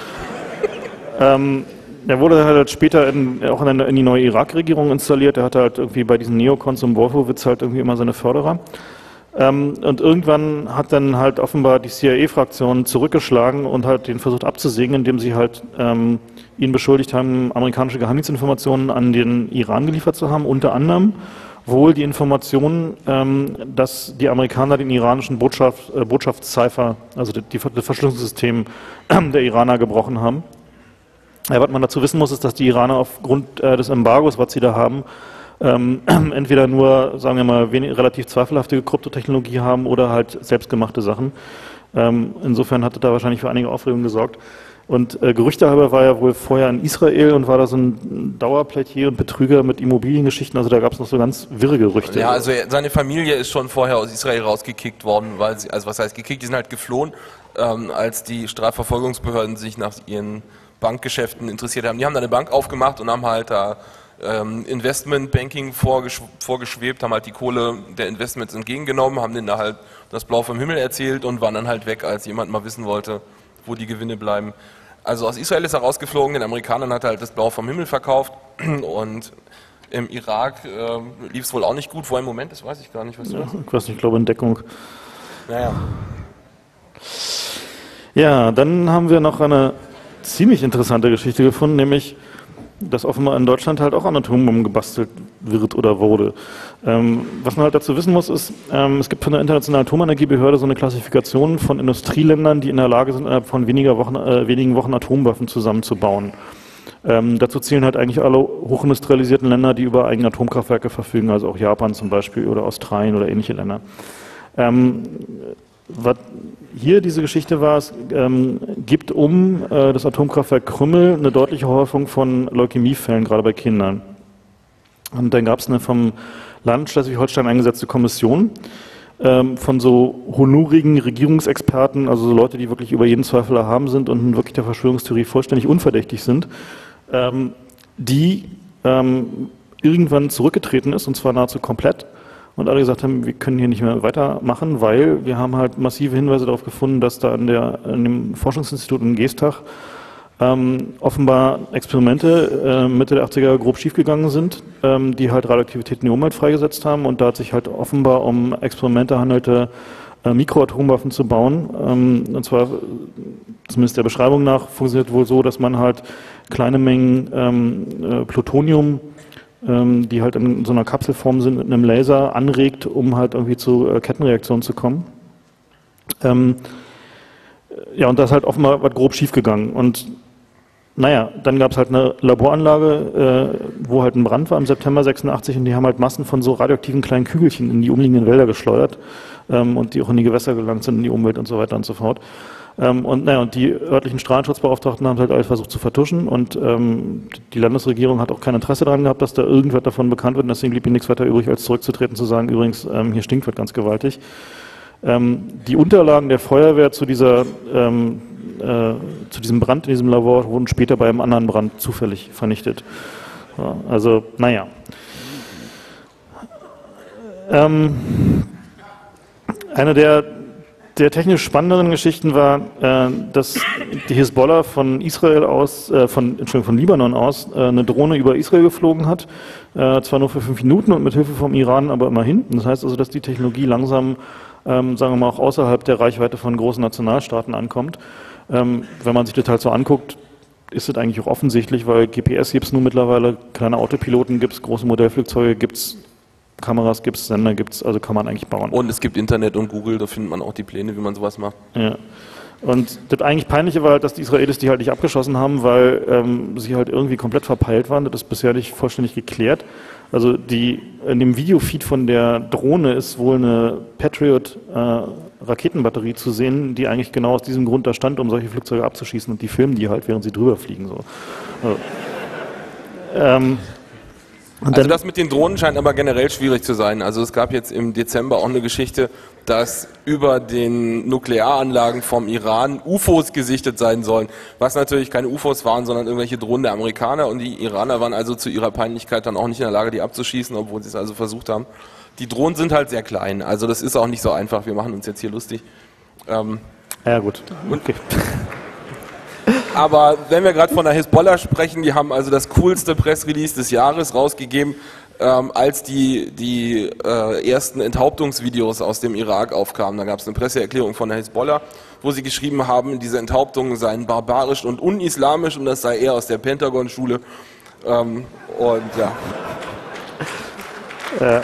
S1: ähm, er wurde halt später in, auch in, in die neue Irak-Regierung installiert. Er hatte halt irgendwie bei diesen Neokons um Wolfowitz halt irgendwie immer seine Förderer. Ähm, und irgendwann hat dann halt offenbar die C I A-Fraktion zurückgeschlagen und halt den versucht abzusägen, indem sie halt ähm, ihn beschuldigt haben, amerikanische Geheimdienstinformationen an den Iran geliefert zu haben, unter anderem wohl die Informationen, ähm, dass die Amerikaner den iranischen Botschaft, äh, Botschaftszeifer, also die, die, das Verschlüsselungssystem der Iraner gebrochen haben. Ja, was man dazu wissen muss, ist, dass die Iraner aufgrund äh, des Embargos, was sie da haben, Ähm, entweder nur, sagen wir mal, wenig, relativ zweifelhafte Kryptotechnologie haben oder halt selbstgemachte Sachen. Ähm, insofern hatte da wahrscheinlich für einige Aufregung gesorgt. Und äh, gerüchtehalber war er wohl vorher in Israel und war da so ein Dauerplätier und Betrüger mit Immobiliengeschichten. Also da gab es noch so ganz wirre Gerüchte.
S2: Ja, also seine Familie ist schon vorher aus Israel rausgekickt worden, weil sie, also was heißt gekickt, die sind halt geflohen, ähm, als die Strafverfolgungsbehörden sich nach ihren Bankgeschäften interessiert haben. Die haben da eine Bank aufgemacht und haben halt da Investmentbanking vorgesch vorgeschwebt, haben halt die Kohle der Investments entgegengenommen, haben denen da halt das Blau vom Himmel erzählt und waren dann halt weg, als jemand mal wissen wollte, wo die Gewinne bleiben. Also aus Israel ist er rausgeflogen, den Amerikanern hat er halt das Blau vom Himmel verkauft und im Irak äh, lief es wohl auch nicht gut. Wo er im Moment ist, weiß ich gar nicht. Was
S1: ja, ich weiß nicht, ich glaube in Deckung.
S2: Naja.
S1: Ja, dann haben wir noch eine ziemlich interessante Geschichte gefunden, nämlich dass offenbar in Deutschland halt auch an Atombomben gebastelt wird oder wurde. Ähm, was man halt dazu wissen muss, ist, ähm, es gibt von der Internationalen Atomenergiebehörde so eine Klassifikation von Industrieländern, die in der Lage sind, innerhalb von weniger Wochen, äh, wenigen Wochen Atomwaffen zusammenzubauen. Ähm, dazu zählen halt eigentlich alle hochindustrialisierten Länder, die über eigene Atomkraftwerke verfügen, also auch Japan zum Beispiel oder Australien oder ähnliche Länder. Ähm, Was hier diese Geschichte war, es ähm, gibt um äh, das Atomkraftwerk Krümmel eine deutliche Häufung von Leukämiefällen, gerade bei Kindern. Und dann gab es eine vom Land Schleswig-Holstein eingesetzte Kommission ähm, von so honorigen Regierungsexperten, also so Leute, die wirklich über jeden Zweifel erhaben sind und wirklich der Verschwörungstheorie vollständig unverdächtig sind, ähm, die ähm, irgendwann zurückgetreten ist, und zwar nahezu komplett. Und alle gesagt haben, wir können hier nicht mehr weitermachen, weil wir haben halt massive Hinweise darauf gefunden, dass da an, der, an dem Forschungsinstitut in Geestach ähm, offenbar Experimente äh, Mitte der achtziger grob schiefgegangen sind, ähm, die halt Radioaktivität in die Umwelt freigesetzt haben. Und da hat sich halt offenbar um Experimente handelte, äh, Mikroatomwaffen zu bauen. Ähm, und zwar, zumindest der Beschreibung nach, funktioniert wohl so, dass man halt kleine Mengen ähm, äh, Plutonium, die halt in so einer Kapselform sind, mit einem Laser anregt, um halt irgendwie zu äh, Kettenreaktionen zu kommen. Ähm, ja, und da ist halt offenbar was grob schiefgegangen. Und naja, dann gab es halt eine Laboranlage, äh, wo halt ein Brand war im September sechsundachtzig und die haben halt Massen von so radioaktiven kleinen Kügelchen in die umliegenden Wälder geschleudert ähm, und die auch in die Gewässer gelangt sind, in die Umwelt und so weiter und so fort. Ähm, und, naja, und die örtlichen Strahlenschutzbeauftragten haben halt alles versucht zu vertuschen und ähm, die Landesregierung hat auch kein Interesse daran gehabt, dass da irgendwas davon bekannt wird und deswegen blieb ihnen nichts weiter übrig, als zurückzutreten, zu sagen, übrigens, ähm, hier stinkt was ganz gewaltig. Ähm, die Unterlagen der Feuerwehr zu, dieser, ähm, äh, zu diesem Brand in diesem Labor wurden später bei einem anderen Brand zufällig vernichtet. Ja, also, naja. Ähm, eine der Der technisch spannenderen Geschichten war, äh, dass die Hisbollah von Israel aus, äh, von, Entschuldigung, von Libanon aus, äh, eine Drohne über Israel geflogen hat, äh, zwar nur für fünf Minuten und mit Hilfe vom Iran, aber immerhin. Das heißt also, dass die Technologie langsam, ähm, sagen wir mal, auch außerhalb der Reichweite von großen Nationalstaaten ankommt. Ähm, wenn man sich das halt so anguckt, ist es eigentlich auch offensichtlich, weil G P S gibt es nun mittlerweile, kleine Autopiloten gibt es, große Modellflugzeuge gibt es, Kameras gibt es, Sender gibt es, also kann man eigentlich bauen.
S2: Und es gibt Internet und Google, da findet man auch die Pläne, wie man sowas macht.
S1: Ja. Und das eigentlich Peinliche war halt, dass die Israelis die halt nicht abgeschossen haben, weil ähm, sie halt irgendwie komplett verpeilt waren. Das ist bisher nicht vollständig geklärt. Also die, in dem Videofeed von der Drohne ist wohl eine Patriot-Raketenbatterie äh, zu sehen, die eigentlich genau aus diesem Grund da stand, um solche Flugzeuge abzuschießen. Und die filmen die halt, während sie drüber fliegen. So. Also, ähm, Und
S2: also das mit den Drohnen scheint aber generell schwierig zu sein. Also es gab jetzt im Dezember auch eine Geschichte, dass über den Nuklearanlagen vom Iran U F Os gesichtet sein sollen, was natürlich keine U F Os waren, sondern irgendwelche Drohnen der Amerikaner, und die Iraner waren also zu ihrer Peinlichkeit dann auch nicht in der Lage, die abzuschießen, obwohl sie es also versucht haben. Die Drohnen sind halt sehr klein, also das ist auch nicht so einfach, wir machen uns jetzt hier lustig. Ähm,
S1: ja gut, okay.
S2: Aber wenn wir gerade von der Hisbollah sprechen, die haben also das coolste Pressrelease des Jahres rausgegeben, ähm, als die, die äh, ersten Enthauptungsvideos aus dem Irak aufkamen. Da gab es eine Presseerklärung von der Hisbollah, wo sie geschrieben haben, diese Enthauptungen seien barbarisch und unislamisch und das sei eher aus der Pentagon-Schule. Ähm, und ja.
S1: Äh.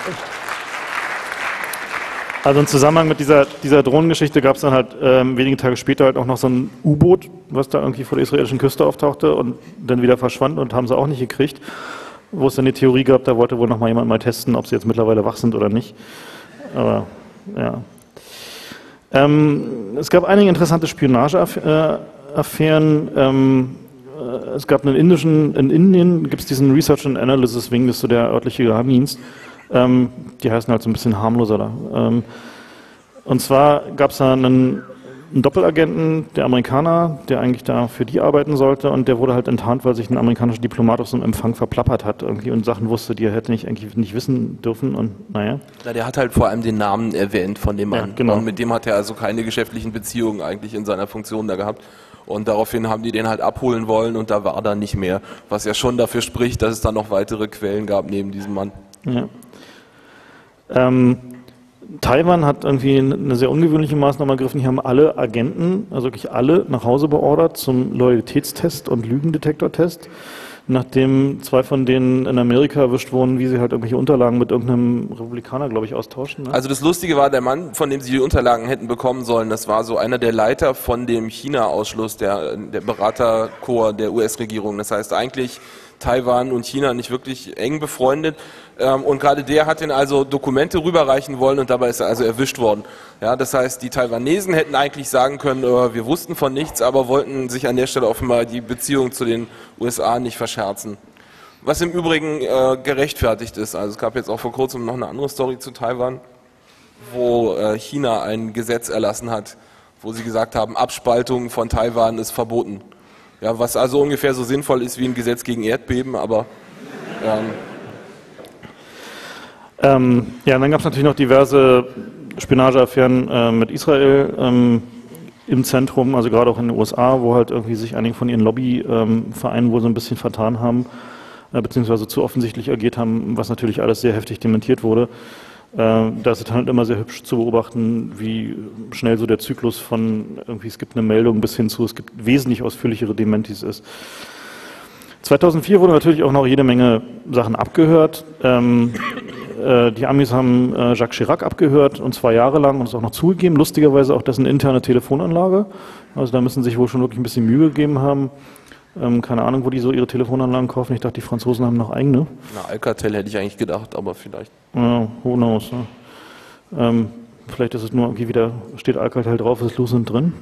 S1: Also im Zusammenhang mit dieser, dieser Drohnengeschichte gab es dann halt ähm, wenige Tage später halt auch noch so ein U-Boot, was da irgendwie vor der israelischen Küste auftauchte und dann wieder verschwand, und haben sie auch nicht gekriegt. Wo es dann die Theorie gab, da wollte wohl noch mal jemand mal testen, ob sie jetzt mittlerweile wach sind oder nicht. Aber ja. Ähm, es gab einige interessante Spionageaffären. Ähm, es gab einen indischen, in Indien gibt es diesen Research and Analysis Wing, das ist so der örtliche Geheimdienst. Ähm, die heißen halt so ein bisschen harmloser da. Ähm, und zwar gab es da einen, einen Doppelagenten, der Amerikaner, der eigentlich da für die arbeiten sollte, und der wurde halt enttarnt, weil sich ein amerikanischer Diplomat auf so einem Empfang verplappert hat irgendwie und Sachen wusste, die er hätte nicht, eigentlich nicht wissen dürfen, und naja.
S2: Na, der hat halt vor allem den Namen erwähnt von dem Mann.
S1: Ja, genau.
S2: Und mit dem hat er also keine geschäftlichen Beziehungen eigentlich in seiner Funktion da gehabt. Und daraufhin haben die den halt abholen wollen und da war er dann nicht mehr. Was ja schon dafür spricht, dass es dann noch weitere Quellen gab neben diesem Mann.
S1: Ja. Ähm, Taiwan hat irgendwie eine sehr ungewöhnliche Maßnahme ergriffen. Die haben alle Agenten, also wirklich alle, nach Hause beordert zum Loyalitätstest und Lügendetektortest, nachdem zwei von denen in Amerika erwischt wurden, wie sie halt irgendwelche Unterlagen mit irgendeinem Republikaner, glaube ich, austauschen. Ne?
S2: Also das Lustige war, der Mann, von dem sie die Unterlagen hätten bekommen sollen, das war so einer der Leiter von dem China-Ausschluss, der, der Beraterkorps der U S-Regierung. Das heißt eigentlich Taiwan und China nicht wirklich eng befreundet. Und gerade der hat ihnen also Dokumente rüberreichen wollen und dabei ist er also erwischt worden. Ja, das heißt, die Taiwanesen hätten eigentlich sagen können, wir wussten von nichts, aber wollten sich an der Stelle offenbar die Beziehung zu den U S A nicht verscherzen. Was im Übrigen äh, gerechtfertigt ist. Also es gab jetzt auch vor kurzem noch eine andere Story zu Taiwan, wo äh, China ein Gesetz erlassen hat, wo sie gesagt haben, Abspaltung von Taiwan ist verboten. Ja, was also ungefähr so sinnvoll ist wie ein Gesetz gegen Erdbeben, aber ähm,
S1: Ähm, ja, und dann gab es natürlich noch diverse Spionageaffären äh, mit Israel ähm, im Zentrum, also gerade auch in den U S A, wo halt irgendwie sich einige von ihren Lobbyvereinen ähm, wohl so ein bisschen vertan haben, äh, beziehungsweise zu offensichtlich agiert haben, was natürlich alles sehr heftig dementiert wurde. Äh, da ist es halt immer sehr hübsch zu beobachten, wie schnell so der Zyklus von irgendwie, es gibt eine Meldung bis hin zu, es gibt wesentlich ausführlichere Dementis ist. zweitausendvier wurde natürlich auch noch jede Menge Sachen abgehört. Ähm, äh, die Amis haben äh, Jacques Chirac abgehört, und zwei Jahre lang, und es auch noch zugegeben, lustigerweise auch dessen interne Telefonanlage. Also da müssen sich wohl schon wirklich ein bisschen Mühe gegeben haben. Ähm, keine Ahnung, wo die so ihre Telefonanlagen kaufen. Ich dachte, die Franzosen haben noch eigene.
S2: Na, Alcatel hätte ich eigentlich gedacht, aber vielleicht.
S1: Ja, who knows. Ne? Ähm, vielleicht ist es nur irgendwie wieder, steht Alcatel drauf, ist Lucent drin.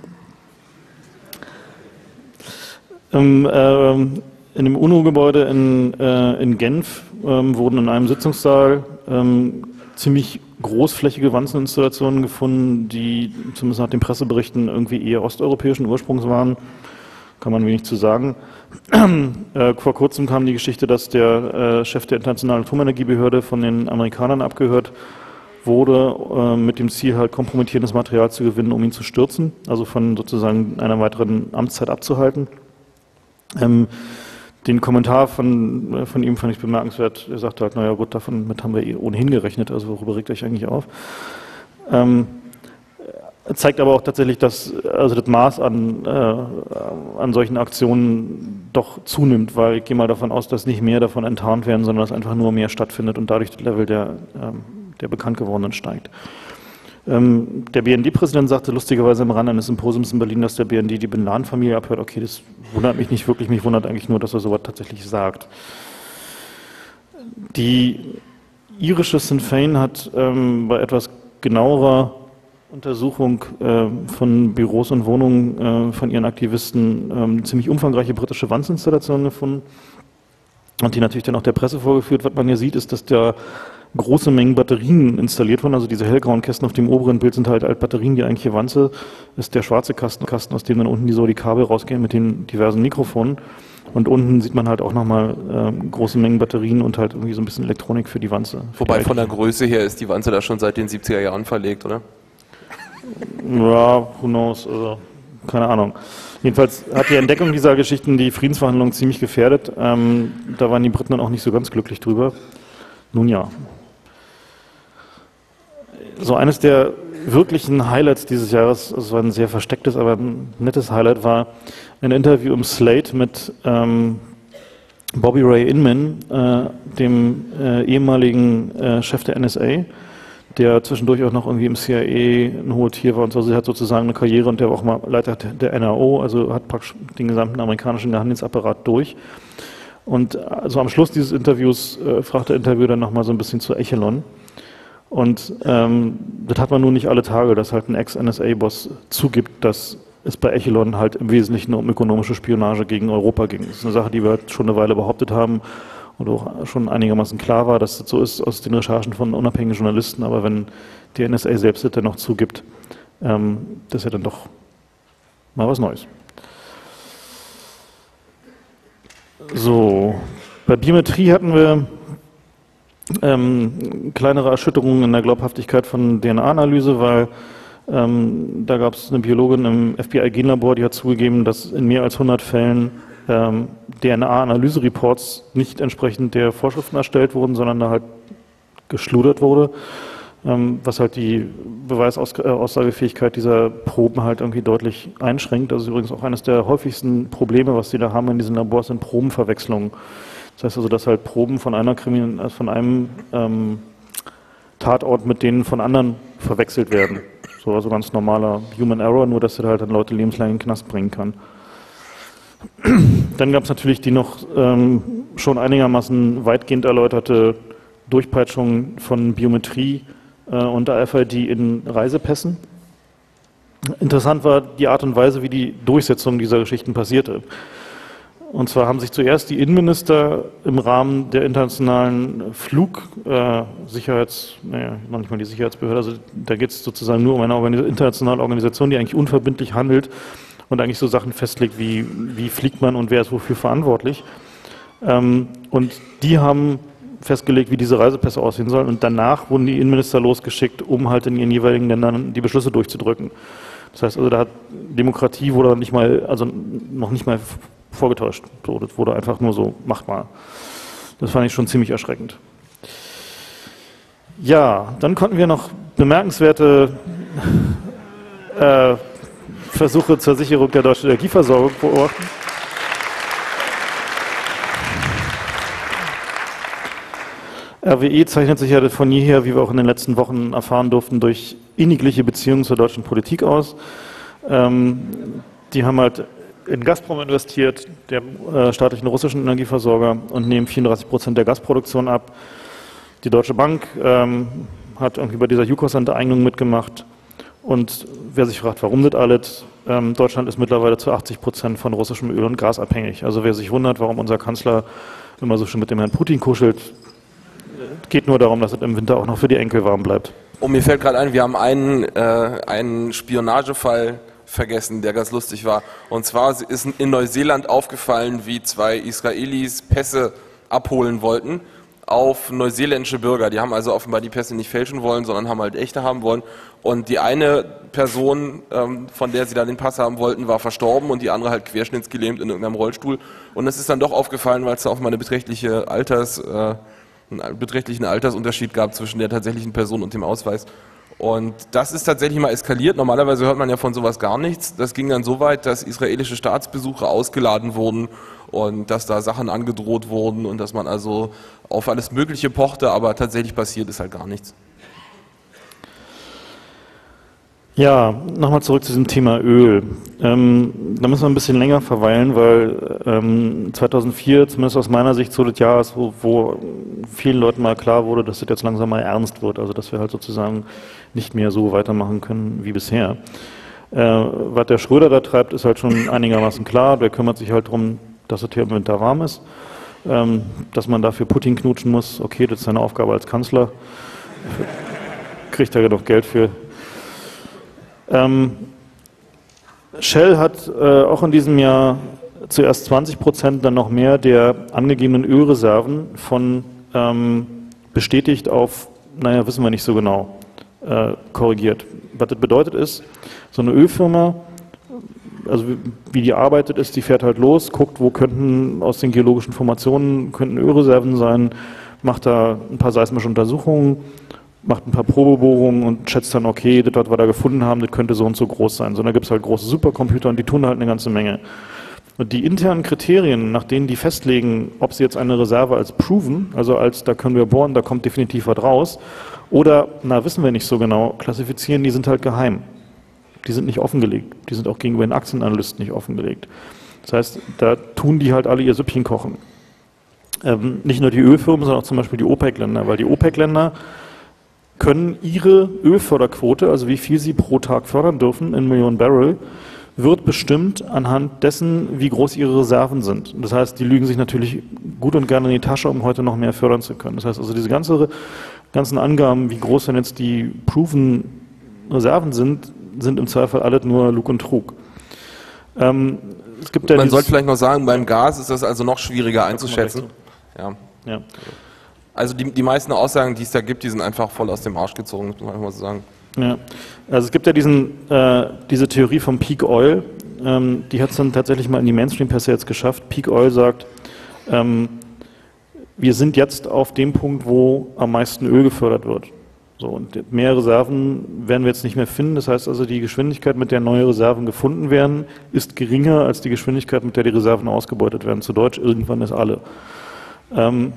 S1: Ähm, ähm, In dem UNO-Gebäude in, äh, in Genf ähm, wurden in einem Sitzungssaal ähm, ziemlich großflächige Wanzeninstallationen gefunden, die zumindest nach den Presseberichten irgendwie eher osteuropäischen Ursprungs waren. Kann man wenig zu sagen. äh, vor kurzem kam die Geschichte, dass der äh, Chef der Internationalen Atomenergiebehörde von den Amerikanern abgehört wurde, äh, mit dem Ziel, halt kompromittierendes Material zu gewinnen, um ihn zu stürzen, also von sozusagen einer weiteren Amtszeit abzuhalten. Ähm, Den Kommentar von, von ihm fand ich bemerkenswert. Er sagte halt, naja gut, davon mit haben wir eh ohnehin gerechnet, also worüber regt euch eigentlich auf? Ähm, zeigt aber auch tatsächlich, dass also das Maß an, äh, an solchen Aktionen doch zunimmt, weil ich gehe mal davon aus, dass nicht mehr davon enttarnt werden, sondern dass einfach nur mehr stattfindet und dadurch das Level der, ähm, der bekannt gewordenen steigt. Ähm, der B N D-Präsident sagte lustigerweise im Rahmen eines Symposiums in Berlin, dass der B N D die Bin Laden-Familie abhört. Okay, das wundert mich nicht wirklich, mich wundert eigentlich nur, dass er sowas tatsächlich sagt. Die irische Sinn Féin hat ähm, bei etwas genauerer Untersuchung äh, von Büros und Wohnungen äh, von ihren Aktivisten ähm, ziemlich umfangreiche britische Wanzinstallationen gefunden. und die natürlich dann auch der Presse vorgeführt. Was man hier sieht, ist, dass da große Mengen Batterien installiert wurden. Also diese hellgrauen Kästen auf dem oberen Bild sind halt, halt Batterien, die eigentliche Wanze ist der schwarze Kasten, Kasten, aus dem dann unten die, so die Kabel rausgehen mit den diversen Mikrofonen. Und unten sieht man halt auch nochmal äh, große Mengen Batterien und halt irgendwie so ein bisschen Elektronik für die Wanze.
S2: Wobei von der Größe her ist die Wanze da schon seit den siebziger Jahren verlegt, oder?
S1: Ja, who knows, also, keine Ahnung. Jedenfalls hat die Entdeckung dieser Geschichten die Friedensverhandlungen ziemlich gefährdet. Ähm, da waren die Briten dann auch nicht so ganz glücklich drüber. Nun ja. So eines der wirklichen Highlights dieses Jahres, es war ein sehr verstecktes, aber ein nettes Highlight, war ein Interview im Slate mit ähm, Bobby Ray Inman, äh, dem äh, ehemaligen äh, Chef der N S A, der zwischendurch auch noch irgendwie im C I A ein hohes Tier war und so. Sie hat sozusagen eine Karriere und der war auch mal Leiter der N R O, also hat praktisch den gesamten amerikanischen Geheimdienstapparat durch. Und also am Schluss dieses Interviews äh, fragt der Interviewer dann nochmal so ein bisschen zu Echelon. Und ähm, das hat man nun nicht alle Tage, dass halt ein Ex-N S A-Boss zugibt, dass es bei Echelon halt im Wesentlichen um ökonomische Spionage gegen Europa ging. Das ist eine Sache, die wir halt schon eine Weile behauptet haben und auch schon einigermaßen klar war, dass das so ist aus den Recherchen von unabhängigen Journalisten. Aber wenn die N S A selbst das dann noch zugibt, ähm, das ist ja dann doch mal was Neues. So, bei Biometrie hatten wir ähm, kleinere Erschütterungen in der Glaubhaftigkeit von D N A-Analyse, weil ähm, da gab es eine Biologin im F B I-Genlabor, die hat zugegeben, dass in mehr als hundert Fällen ähm, D N A-Analyse-Reports nicht entsprechend der Vorschriften erstellt wurden, sondern da halt geschludert wurde, ähm, was halt die Beweisaussagefähigkeit dieser Proben halt irgendwie deutlich einschränkt. Das ist übrigens auch eines der häufigsten Probleme, was die da haben in diesen Labors, sind Probenverwechslungen. Das heißt also, dass halt Proben von einer Krimin von einem ähm, Tatort mit denen von anderen verwechselt werden. So also ganz normaler Human Error, nur dass er halt dann Leute lebenslang in den Knast bringen kann. Dann gab es natürlich die noch ähm, schon einigermaßen weitgehend erläuterte Durchpeitschung von Biometrie äh, und A F I D in Reisepässen. Interessant war die Art und Weise, wie die Durchsetzung dieser Geschichten passierte. Und zwar haben sich zuerst die Innenminister im Rahmen der internationalen Flugsicherheits, äh, naja, noch nicht mal die Sicherheitsbehörde, also da geht es sozusagen nur um eine Organis- internationale Organisation, die eigentlich unverbindlich handelt und eigentlich so Sachen festlegt, wie, wie fliegt man und wer ist wofür verantwortlich. Ähm, und die haben festgelegt, wie diese Reisepässe aussehen sollen und danach wurden die Innenminister losgeschickt, um halt in ihren jeweiligen Ländern die Beschlüsse durchzudrücken. Das heißt also, da hat Demokratie wurde nicht mal, also noch nicht mal vorgetäuscht. So, das wurde einfach nur so, macht mal. Das fand ich schon ziemlich erschreckend. Ja, dann konnten wir noch bemerkenswerte äh, Versuche zur Sicherung der deutschen Energieversorgung beobachten. R W E zeichnet sich ja von jeher, wie wir auch in den letzten Wochen erfahren durften, durch innigliche Beziehungen zur deutschen Politik aus. Ähm, die haben halt in Gazprom investiert, dem äh, staatlichen russischen Energieversorger, und nehmen vierunddreißig Prozent der Gasproduktion ab. Die Deutsche Bank ähm, hat irgendwie bei dieser Jukos-Enteignung mitgemacht. Und wer sich fragt, warum das alles, ähm, Deutschland ist mittlerweile zu achtzig Prozent von russischem Öl und Gas abhängig. Also wer sich wundert, warum unser Kanzler immer so schön mit dem Herrn Putin kuschelt, geht nur darum, dass es im Winter auch noch für die Enkel warm bleibt.
S2: Und mir fällt gerade ein, wir haben einen, äh, einen Spionagefall vergessen, der ganz lustig war. Und zwar ist in Neuseeland aufgefallen, wie zwei Israelis Pässe abholen wollten auf neuseeländische Bürger. Die haben also offenbar die Pässe nicht fälschen wollen, sondern haben halt echte haben wollen. Und die eine Person, ähm, von der sie da den Pass haben wollten, war verstorben und die andere halt querschnittsgelähmt in irgendeinem Rollstuhl. Und es ist dann doch aufgefallen, weil es da offenbar eine beträchtliche Alters, äh, einen beträchtlichen Altersunterschied gab zwischen der tatsächlichen Person und dem Ausweis. Und das ist tatsächlich mal eskaliert. Normalerweise hört man ja von sowas gar nichts. Das ging dann so weit, dass israelische Staatsbesucher ausgeladen wurden und dass da Sachen angedroht wurden und dass man also auf alles Mögliche pochte, aber tatsächlich passiert ist halt gar nichts.
S1: Ja, nochmal zurück zu diesem Thema Öl. Ähm, da müssen wir ein bisschen länger verweilen, weil ähm, zweitausendvier, zumindest aus meiner Sicht, so das Jahr ist, wo, wo vielen Leuten mal klar wurde, dass das jetzt langsam mal ernst wird, also dass wir halt sozusagen nicht mehr so weitermachen können wie bisher. Äh, was der Schröder da treibt, ist halt schon einigermaßen klar. Der kümmert sich halt darum, dass es hier im Winter warm ist. Ähm, dass man dafür Putin knutschen muss, okay, das ist seine Aufgabe als Kanzler. Kriegt er genug Geld für. Ähm, Shell hat äh, auch in diesem Jahr zuerst zwanzig Prozent, dann noch mehr der angegebenen Ölreserven von ähm, bestätigt auf, naja, wissen wir nicht so genau, äh, korrigiert. Was das bedeutet ist, so eine Ölfirma, also wie, wie die arbeitet ist, die fährt halt los, guckt, wo könnten aus den geologischen Formationen könnten Ölreserven sein, macht da ein paar seismische Untersuchungen, macht ein paar Probebohrungen und schätzt dann, okay, das, was wir da gefunden haben, das könnte so und so groß sein. So, da gibt es halt große Supercomputer und die tun halt eine ganze Menge. Und die internen Kriterien, nach denen die festlegen, ob sie jetzt eine Reserve als proven, also als da können wir bohren, da kommt definitiv was raus, oder, na, wissen wir nicht so genau, klassifizieren, die sind halt geheim. Die sind nicht offengelegt. Die sind auch gegenüber den Aktienanalysten nicht offengelegt. Das heißt, da tun die halt alle ihr Süppchen kochen. Ähm, nicht nur die Ölfirmen, sondern auch zum Beispiel die OPEC-Länder, weil die OPEC-Länder können ihre Ölförderquote, also wie viel sie pro Tag fördern dürfen in Millionen Barrel, wird bestimmt anhand dessen, wie groß ihre Reserven sind. Das heißt, die lügen sich natürlich gut und gerne in die Tasche, um heute noch mehr fördern zu können. Das heißt also, diese ganze, ganzen Angaben, wie groß denn jetzt die proven Reserven sind, sind im Zweifel alles nur Lug und Trug. Ähm, es gibt ja
S2: Man sollte vielleicht noch sagen, beim Gas ist das also noch schwieriger einzuschätzen. Ja.
S1: Ja.
S2: Also die, die meisten Aussagen, die es da gibt, die sind einfach voll aus dem Arsch gezogen, muss man einfach mal so sagen.
S1: Ja, also es gibt ja diesen, äh, diese Theorie vom Peak Oil, ähm, die hat es dann tatsächlich mal in die Mainstream-Presse jetzt geschafft. Peak Oil sagt, ähm, wir sind jetzt auf dem Punkt, wo am meisten Öl gefördert wird. So, und mehr Reserven werden wir jetzt nicht mehr finden. Das heißt also, die Geschwindigkeit, mit der neue Reserven gefunden werden, ist geringer als die Geschwindigkeit, mit der die Reserven ausgebeutet werden. Zu Deutsch, irgendwann ist alle. Ähm,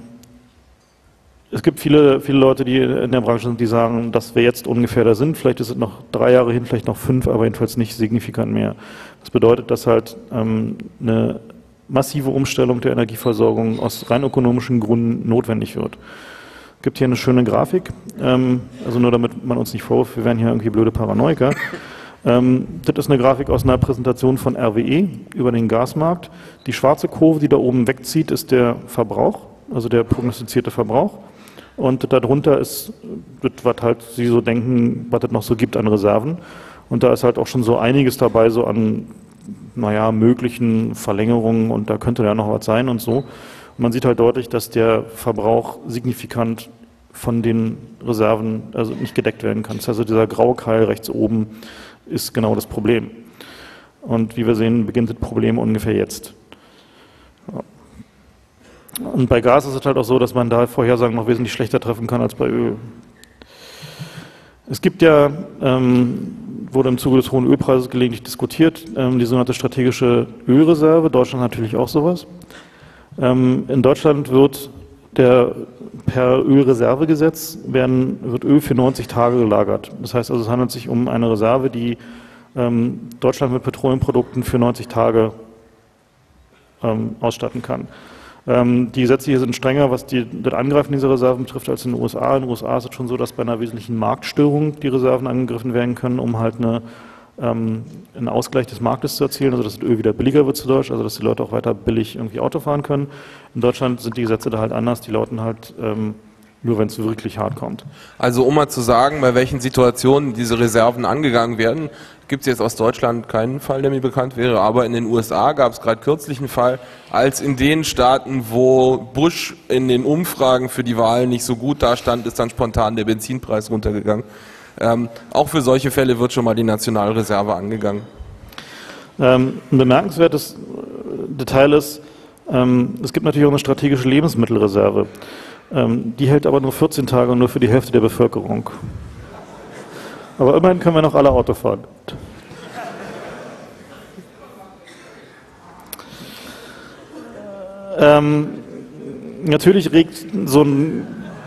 S1: Es gibt viele, viele Leute, die in der Branche sind, die sagen, dass wir jetzt ungefähr da sind. Vielleicht ist es noch drei Jahre hin, vielleicht noch fünf, aber jedenfalls nicht signifikant mehr. Das bedeutet, dass halt ähm, eine massive Umstellung der Energieversorgung aus rein ökonomischen Gründen notwendig wird. Es gibt hier eine schöne Grafik, ähm, also nur damit man uns nicht vorwirft, wir wären hier irgendwie blöde Paranoiker. Ähm, das ist eine Grafik aus einer Präsentation von R W E über den Gasmarkt. Die schwarze Kurve, die da oben wegzieht, ist der Verbrauch, also der prognostizierte Verbrauch. Und darunter ist das, was halt Sie so denken, was es noch so gibt an Reserven. Und da ist halt auch schon so einiges dabei, so an, naja, möglichen Verlängerungen und da könnte ja noch was sein und so. Und man sieht halt deutlich, dass der Verbrauch signifikant von den Reserven also nicht gedeckt werden kann. Das heißt, also dieser graue Keil rechts oben ist genau das Problem. Und wie wir sehen, beginnt das Problem ungefähr jetzt. Ja. Und bei Gas ist es halt auch so, dass man da Vorhersagen noch wesentlich schlechter treffen kann als bei Öl. Es gibt ja, ähm, wurde im Zuge des hohen Ölpreises gelegentlich diskutiert, ähm, die sogenannte strategische Ölreserve, Deutschland natürlich auch sowas. Ähm, in Deutschland wird der, per Ölreservegesetz werden, wird Öl für neunzig Tage gelagert. Das heißt also, es handelt sich um eine Reserve, die ähm, Deutschland mit Petroleumprodukten für neunzig Tage ähm, ausstatten kann. Ähm, die Gesetze hier sind strenger, was die, das Angreifen dieser Reserven betrifft, als in den U S A. In den U S A ist es schon so, dass bei einer wesentlichen Marktstörung die Reserven angegriffen werden können, um halt eine, ähm, einen Ausgleich des Marktes zu erzielen, also dass das Öl wieder billiger wird zu Deutsch, also dass die Leute auch weiter billig irgendwie Auto fahren können. In Deutschland sind die Gesetze da halt anders, die lauten halt ähm, nur, wenn es wirklich hart kommt.
S2: Also um mal zu sagen, bei welchen Situationen diese Reserven angegangen werden, gibt es jetzt aus Deutschland keinen Fall, der mir bekannt wäre, aber in den U S A gab es gerade kürzlich einen Fall, als in den Staaten, wo Bush in den Umfragen für die Wahl nicht so gut dastand, ist dann spontan der Benzinpreis runtergegangen. Ähm, auch für solche Fälle wird schon mal die Nationalreserve angegangen.
S1: Ähm, ein bemerkenswertes Detail ist, ähm, es gibt natürlich auch eine strategische Lebensmittelreserve. Ähm, die hält aber nur vierzehn Tage und nur für die Hälfte der Bevölkerung. Aber immerhin können wir noch alle Auto fahren. Ähm, natürlich regt so ein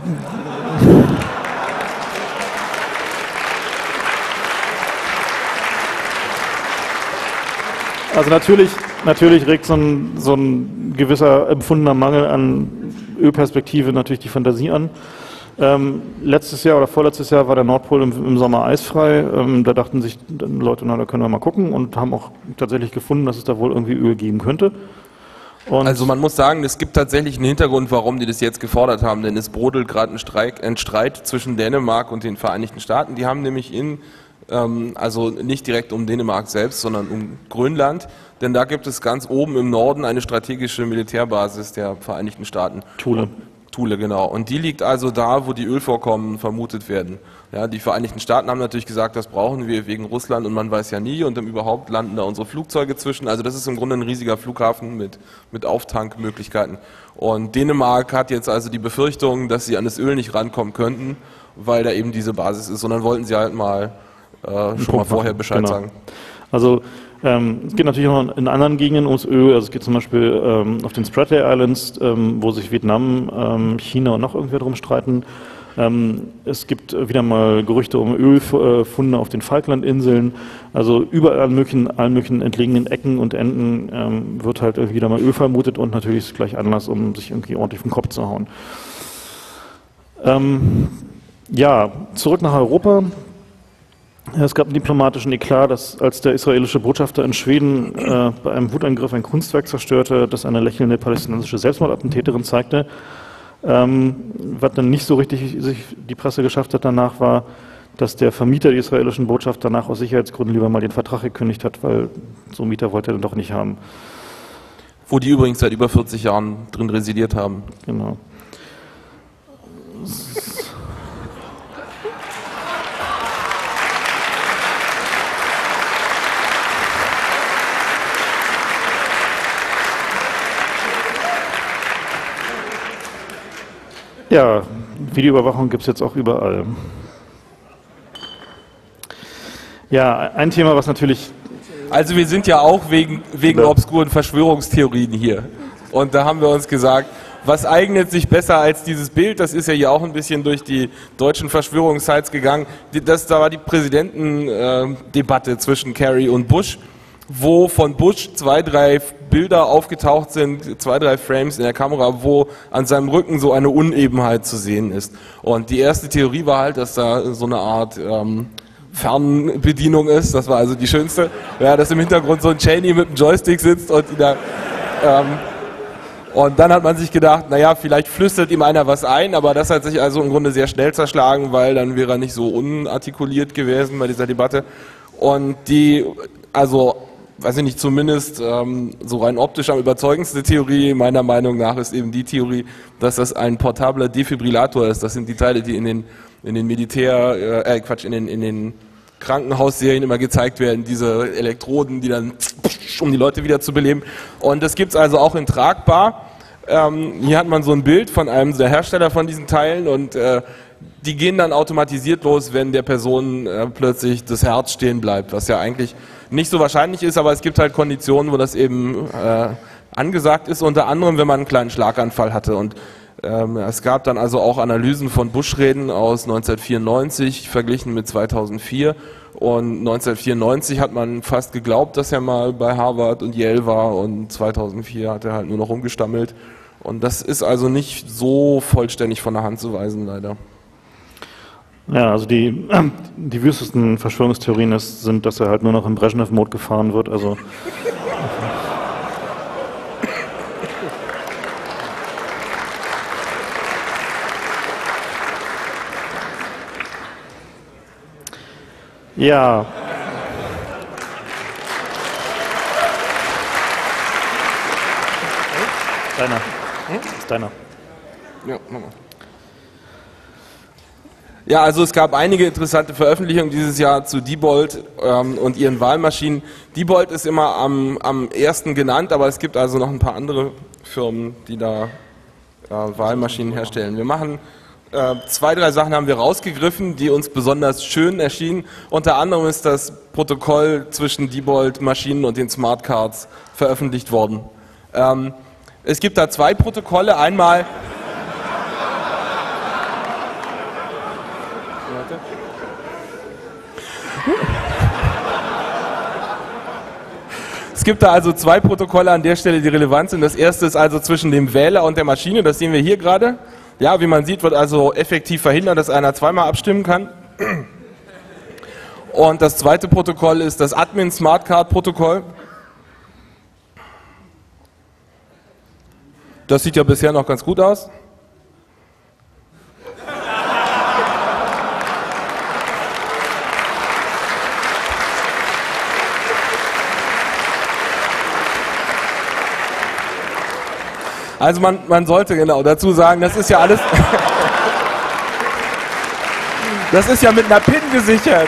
S1: Also natürlich, natürlich regt so ein, so ein gewisser empfundener Mangel an Ölperspektive natürlich die Fantasie an. Ähm, letztes Jahr oder vorletztes Jahr war der Nordpol im, im Sommer eisfrei. Ähm, da dachten sich Leute, na, da können wir mal gucken und haben auch tatsächlich gefunden, dass es da wohl irgendwie Öl geben könnte. Und
S2: also man muss sagen, es gibt tatsächlich einen Hintergrund, warum die das jetzt gefordert haben, denn es brodelt gerade ein, Streik, ein Streit zwischen Dänemark und den Vereinigten Staaten. Die haben nämlich in, ähm, also nicht direkt um Dänemark selbst, sondern um Grönland, denn da gibt es ganz oben im Norden eine strategische Militärbasis der Vereinigten Staaten.
S1: Thule.
S2: Thule, genau. Und die liegt also da, wo die Ölvorkommen vermutet werden. Ja, die Vereinigten Staaten haben natürlich gesagt, das brauchen wir wegen Russland und man weiß ja nie und dann überhaupt landen da unsere Flugzeuge zwischen. Also das ist im Grunde ein riesiger Flughafen mit, mit Auftankmöglichkeiten. Und Dänemark hat jetzt also die Befürchtung, dass sie an das Öl nicht rankommen könnten, weil da eben diese Basis ist. Und dann wollten sie halt mal äh, schon mal vorher Bescheid
S1: genau.
S2: sagen.
S1: Also ähm, es geht natürlich noch in anderen Gegenden ums Öl. Also es geht zum Beispiel ähm, auf den Spratly Islands, ähm, wo sich Vietnam, ähm, China und noch irgendwer drum streiten. Ähm, es gibt wieder mal Gerüchte um Ölfunde auf den Falklandinseln. Also überall an möglichen, allen möglichen entlegenen Ecken und Enden ähm, wird halt wieder mal Öl vermutet und natürlich ist es gleich Anlass, um sich irgendwie ordentlich auf den Kopf zu hauen. Ähm, ja, zurück nach Europa. Es gab einen diplomatischen Eklat, dass als der israelische Botschafter in Schweden äh, bei einem Wutangriff ein Kunstwerk zerstörte, das eine lächelnde palästinensische Selbstmordattentäterin zeigte. Ähm, was dann nicht so richtig sich die Presse geschafft hat danach war, dass der Vermieter der israelischen Botschaft danach aus Sicherheitsgründen lieber mal den Vertrag gekündigt hat, weil so einen Mieter wollte er dann doch nicht haben.
S2: Wo die übrigens seit über vierzig Jahren drin residiert haben.
S1: Genau. Ja, Videoüberwachung gibt es jetzt auch überall. Ja, ein Thema, was natürlich...
S2: Also wir sind ja auch wegen, wegen
S1: ja.
S2: obskuren Verschwörungstheorien hier. Und da haben wir uns gesagt, was eignet sich besser als dieses Bild? Das ist ja hier auch ein bisschen durch die deutschen Verschwörungssites gegangen. Das, da war die Präsidentendebatte äh, zwischen Kerry und Bush, wo von Bush zwei, drei Bilder aufgetaucht sind, zwei, drei Frames in der Kamera, wo an seinem Rücken so eine Unebenheit zu sehen ist. Und die erste Theorie war halt, dass da so eine Art ähm, Fernbedienung ist. Das war also die schönste. Ja, dass im Hintergrund so ein Cheney mit einem Joystick sitzt und ihn da... Ähm, und dann hat man sich gedacht, naja, vielleicht flüstert ihm einer was ein, aber das hat sich also im Grunde sehr schnell zerschlagen, weil dann wäre er nicht so unartikuliert gewesen bei dieser Debatte. Und die, also... weiß ich nicht, zumindest ähm, so rein optisch am überzeugendste Theorie meiner Meinung nach ist eben die Theorie, dass das ein portabler Defibrillator ist. Das sind die Teile, die in den in den Militär, äh Quatsch, in den in den Krankenhausserien immer gezeigt werden, diese Elektroden, die dann um die Leute wieder zu beleben. Und das gibt's also auch in tragbar. Ähm, hier hat man so ein Bild von einem der Hersteller von diesen Teilen und äh, die gehen dann automatisiert los, wenn der Person äh, plötzlich das Herz stehen bleibt, was ja eigentlich nicht so wahrscheinlich ist, aber es gibt halt Konditionen, wo das eben äh, angesagt ist, unter anderem, wenn man einen kleinen Schlaganfall hatte. Und ähm, es gab dann also auch Analysen von Bush-Reden aus neunzehnhundertvierundneunzig verglichen mit zweitausendvier. Und neunzehnhundertvierundneunzig hat man fast geglaubt, dass er mal bei Harvard und Yale war und zweitausendvier hat er halt nur noch rumgestammelt. Und das ist also nicht so vollständig von der Hand zu weisen, leider.
S1: Ja, also die, die wüstesten Verschwörungstheorien ist, sind, dass er halt nur noch im Brezhnev-Mode gefahren wird. Also ja. Deiner. Hm? Das ist deiner.
S2: Ja, mach mal. Ja, also es gab einige interessante Veröffentlichungen dieses Jahr zu Diebold ähm, und ihren Wahlmaschinen. Diebold ist immer am, am ersten genannt, aber es gibt also noch ein paar andere Firmen, die da äh, Wahlmaschinen herstellen. Wir machen äh, zwei, drei Sachen haben wir rausgegriffen, die uns besonders schön erschienen. Unter anderem ist das Protokoll zwischen Diebold-Maschinen und den Smartcards veröffentlicht worden. Ähm, es gibt da zwei Protokolle, einmal... Es gibt da also zwei Protokolle an der Stelle, die relevant sind. Das erste ist also zwischen dem Wähler und der Maschine, das sehen wir hier gerade. Ja, wie man sieht, wird also effektiv verhindert, dass einer zweimal abstimmen kann. Und das zweite Protokoll ist das Admin Smart Card Protokoll. Das sieht ja bisher noch ganz gut aus. Also man, man sollte genau dazu sagen, das ist ja alles, das ist ja mit einer Pin gesichert.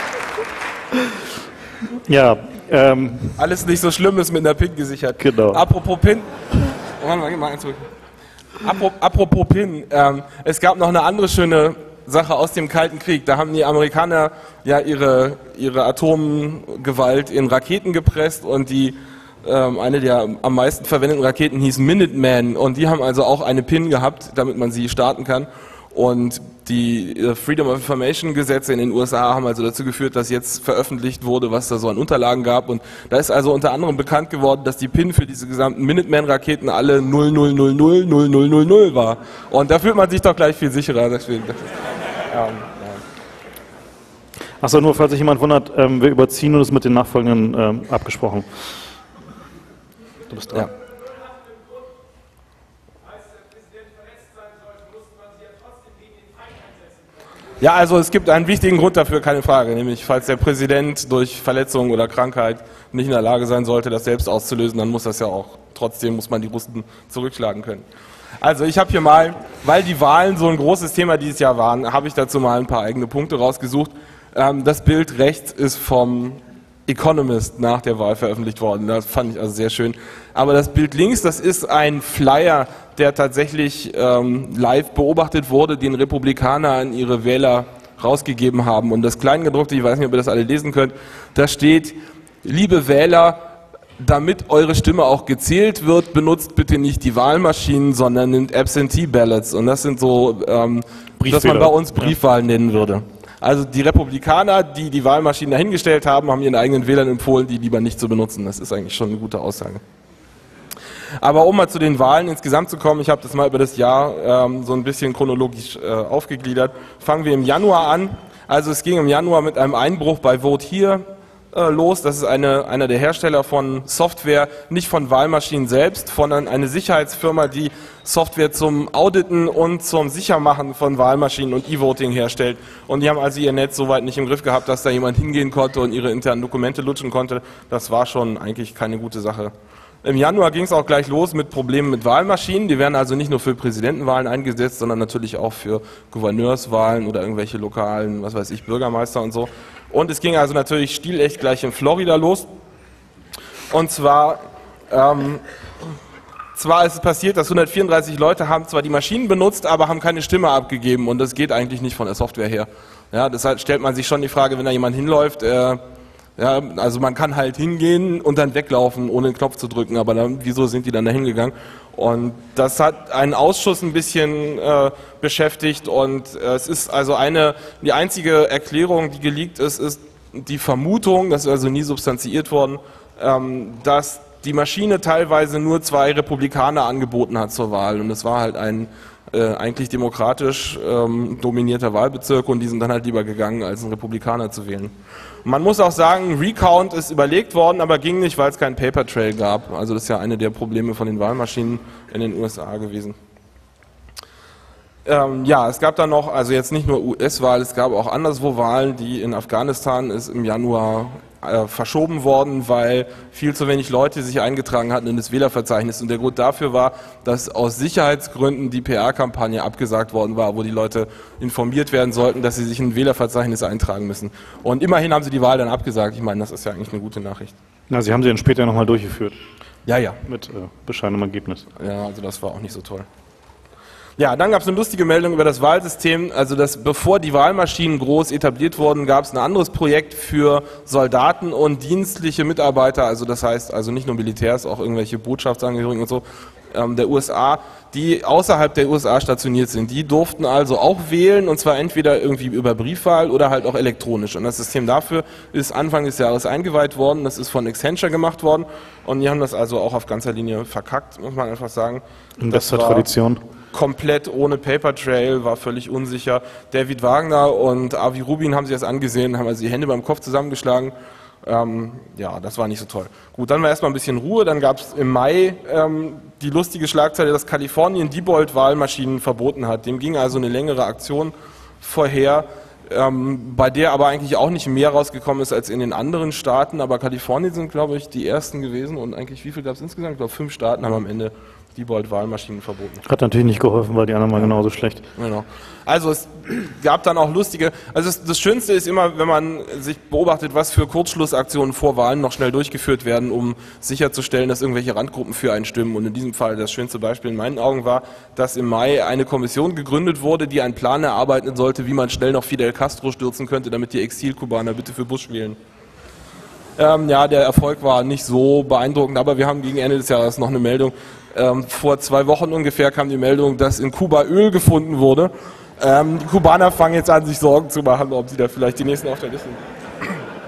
S1: Ja, ähm.
S2: Alles nicht so schlimm ist mit einer Pin gesichert.
S1: Genau.
S2: Apropos Pin, warte mal, geh mal eins zurück. Apropos Pin, ähm, es gab noch eine andere schöne Sache aus dem Kalten Krieg. Da haben die Amerikaner ja ihre, ihre Atomgewalt in Raketen gepresst und die Ähm, eine der am meisten verwendeten Raketen hieß Minuteman und die haben also auch eine Pin gehabt, damit man sie starten kann. Und die äh, Freedom of Information Gesetze in den U S A haben also dazu geführt, dass jetzt veröffentlicht wurde, was da so an Unterlagen gab. Und da ist also unter anderem bekannt geworden, dass die Pin für diese gesamten Minuteman-Raketen alle null null null null null null null null war. Und da fühlt man sich doch gleich viel sicherer. Deswegen, das ist, ähm,
S1: Achso, nur falls sich jemand wundert, ähm, wir überziehen und es mit den Nachfolgenden ähm, abgesprochen. Du bist dran. Ja.
S2: Ja, also es gibt einen wichtigen Grund dafür, keine Frage, nämlich falls der Präsident durch Verletzung oder Krankheit nicht in der Lage sein sollte, das selbst auszulösen, dann muss das ja auch, trotzdem muss man die Russen zurückschlagen können. Also ich habe hier mal, weil die Wahlen so ein großes Thema dieses Jahr waren, habe ich dazu mal ein paar eigene Punkte rausgesucht. Ähm, das Bild rechts ist vom Economist nach der Wahl veröffentlicht worden. Das fand ich also sehr schön. Aber das Bild links, das ist ein Flyer, der tatsächlich ähm, live beobachtet wurde, den Republikaner an ihre Wähler rausgegeben haben. Und das Kleingedruckte, ich weiß nicht, ob ihr das alle lesen könnt, da steht: Liebe Wähler, damit eure Stimme auch gezählt wird, benutzt bitte nicht die Wahlmaschinen, sondern nimmt Absentee Ballots. Und das sind so, ähm, was man bei uns Briefwahlen nennen würde. Also die Republikaner, die die Wahlmaschinen dahingestellt haben, haben ihren eigenen Wählern empfohlen, die lieber nicht zu benutzen. Das ist eigentlich schon eine gute Aussage. Aber um mal zu den Wahlen insgesamt zu kommen, ich habe das mal über das Jahr ähm, so ein bisschen chronologisch äh, aufgegliedert. Fangen wir im Januar an. Also es ging im Januar mit einem Einbruch bei Vote Here äh, los. Das ist eine, einer der Hersteller von Software, nicht von Wahlmaschinen selbst, sondern eine Sicherheitsfirma, die Software zum Auditen und zum Sichermachen von Wahlmaschinen und E-Voting herstellt. Und die haben also ihr Netz soweit nicht im Griff gehabt, dass da jemand hingehen konnte und ihre internen Dokumente lutschen konnte. Das war schon eigentlich keine gute Sache. Im Januar ging es auch gleich los mit Problemen mit Wahlmaschinen. Die werden also nicht nur für Präsidentenwahlen eingesetzt, sondern natürlich auch für Gouverneurswahlen oder irgendwelche lokalen, was weiß ich, Bürgermeister und so. Und es ging also natürlich stilecht gleich in Florida los. Und zwar, ähm, zwar ist es passiert, dass hundertvierunddreißig Leute haben zwar die Maschinen benutzt, aber haben keine Stimme abgegeben. Und das geht eigentlich nicht von der Software her. Ja, deshalb stellt man sich schon die Frage, wenn da jemand hinläuft, äh, ja, also man kann halt hingehen und dann weglaufen, ohne den Knopf zu drücken, aber dann, wieso sind die dann da hingegangen? Und das hat einen Ausschuss ein bisschen äh, beschäftigt und äh, es ist also eine, die einzige Erklärung, die geleakt ist, ist die Vermutung, das ist also nie substanziiert worden, ähm, dass die Maschine teilweise nur zwei Republikaner angeboten hat zur Wahl und es war halt ein äh, eigentlich demokratisch ähm, dominierter Wahlbezirk und die sind dann halt lieber gegangen, als einen Republikaner zu wählen. Man muss auch sagen, Recount ist überlegt worden, aber ging nicht, weil es keinen Paper Trail gab. Also das ist ja eine der Probleme von den Wahlmaschinen in den U S A gewesen. Ähm, ja, es gab dann noch, also jetzt nicht nur U S-Wahl, es gab auch anderswo Wahlen, die in Afghanistan ist im Januar äh, verschoben worden, weil viel zu wenig Leute sich eingetragen hatten in das Wählerverzeichnis. Und der Grund dafür war, dass aus Sicherheitsgründen die P R-Kampagne abgesagt worden war, wo die Leute informiert werden sollten, dass sie sich in ein Wählerverzeichnis eintragen müssen. Und immerhin haben sie die Wahl dann abgesagt. Ich meine, das ist ja eigentlich eine gute Nachricht.
S1: Na, Sie haben sie dann später nochmal durchgeführt.
S2: Ja, ja.
S1: Mit äh, bescheidenem Ergebnis.
S2: Ja, also das war auch nicht so toll. Ja, dann gab es eine lustige Meldung über das Wahlsystem. Also dass bevor die Wahlmaschinen groß etabliert wurden, gab es ein anderes Projekt für Soldaten und dienstliche Mitarbeiter, also das heißt also nicht nur Militärs, auch irgendwelche Botschaftsangehörigen und so, ähm, der U S A, die außerhalb der U S A stationiert sind. Die durften also auch wählen und zwar entweder irgendwie über Briefwahl oder halt auch elektronisch. Und das System dafür ist Anfang des Jahres eingeweiht worden, das ist von Accenture gemacht worden und die haben das also auch auf ganzer Linie verkackt, muss man einfach sagen.
S1: In bester Tradition.
S2: Komplett ohne Paper Trail, war völlig unsicher. David Wagner und Avi Rubin haben sich das angesehen, haben also die Hände beim Kopf zusammengeschlagen. Ähm, ja, das war nicht so toll. Gut, dann war erstmal ein bisschen Ruhe, dann gab es im Mai ähm, die lustige Schlagzeile, dass Kalifornien Diebold-Wahlmaschinen verboten hat. Dem ging also eine längere Aktion vorher, ähm, bei der aber eigentlich auch nicht mehr rausgekommen ist als in den anderen Staaten, aber Kalifornien sind, glaube ich, die ersten gewesen und eigentlich, wie viel gab es insgesamt? Ich glaube, fünf Staaten haben am Ende Diebold-Wahlmaschinen verboten.
S1: Hat natürlich nicht geholfen, weil die anderen waren genauso schlecht.
S2: Genau. Also es gab dann auch lustige, also das, das Schönste ist immer, wenn man sich beobachtet, was für Kurzschlussaktionen vor Wahlen noch schnell durchgeführt werden, um sicherzustellen, dass irgendwelche Randgruppen für einen stimmen. Und in diesem Fall das schönste Beispiel in meinen Augen war, dass im Mai eine Kommission gegründet wurde, die einen Plan erarbeiten sollte, wie man schnell noch Fidel Castro stürzen könnte, damit die Exilkubaner bitte für Bush wählen. Ähm, ja, der Erfolg war nicht so beeindruckend, aber wir haben gegen Ende des Jahres noch eine Meldung. Ähm, vor zwei Wochen ungefähr kam die Meldung, dass in Kuba Öl gefunden wurde. Ähm, die Kubaner fangen jetzt an, sich Sorgen zu machen, ob sie da vielleicht die nächsten auf der Liste sind.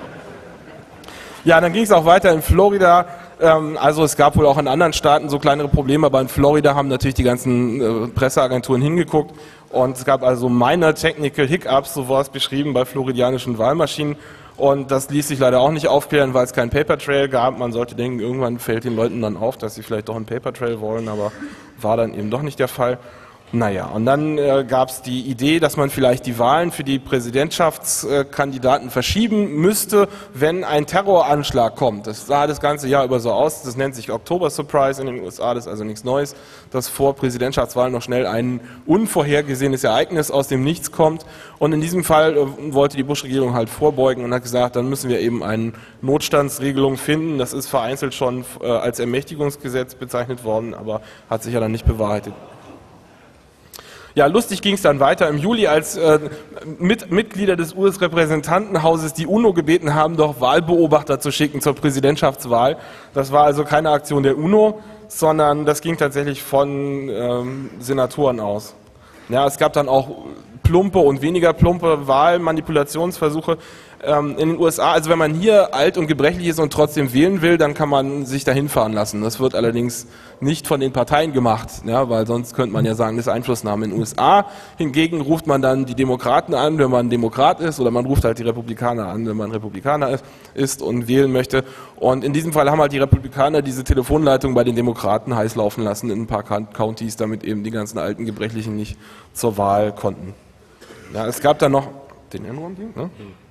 S2: Ja, dann ging es auch weiter in Florida. Ähm, also es gab wohl auch in anderen Staaten so kleinere Probleme, aber in Florida haben natürlich die ganzen äh, Presseagenturen hingeguckt. Und es gab also minor technical hiccups, so war es beschrieben, bei floridianischen Wahlmaschinen. Und das ließ sich leider auch nicht aufklären, weil es keinen Paper-Trail gab. Man sollte denken, irgendwann fällt den Leuten dann auf, dass sie vielleicht doch einen Paper-Trail wollen, aber war dann eben doch nicht der Fall. Naja, und dann äh, gab es die Idee, dass man vielleicht die Wahlen für die Präsidentschaftskandidaten verschieben müsste, wenn ein Terroranschlag kommt. Das sah das ganze Jahr über so aus. Das nennt sich October Surprise in den U S A, das ist also nichts Neues, dass vor Präsidentschaftswahlen noch schnell ein unvorhergesehenes Ereignis aus dem Nichts kommt. Und in diesem Fall äh, wollte die Bush-Regierung halt vorbeugen und hat gesagt, dann müssen wir eben eine Notstandsregelung finden. Das ist vereinzelt schon äh, als Ermächtigungsgesetz bezeichnet worden, aber hat sich ja dann nicht bewahrheitet. Ja, lustig ging es dann weiter im Juli, als äh, mit, Mitglieder des U S-Repräsentantenhauses die UNO gebeten haben, doch Wahlbeobachter zu schicken zur Präsidentschaftswahl. Das war also keine Aktion der UNO, sondern das ging tatsächlich von ähm, Senatoren aus. Ja, es gab dann auch plumpe und weniger plumpe Wahlmanipulationsversuche ähm, in den U S A. Also wenn man hier alt und gebrechlich ist und trotzdem wählen will, dann kann man sich dahin fahren lassen. Das wird allerdings nicht von den Parteien gemacht, ja, weil sonst könnte man ja sagen, das ist Einflussnahme in den U S A. Hingegen ruft man dann die Demokraten an, wenn man Demokrat ist, oder man ruft halt die Republikaner an, wenn man Republikaner ist, ist und wählen möchte. Und in diesem Fall haben halt die Republikaner diese Telefonleitung bei den Demokraten heiß laufen lassen in ein paar Countys, damit eben die ganzen alten Gebrechlichen nicht zur Wahl konnten. Ja, es gab dann noch den Enron-Ding, ne?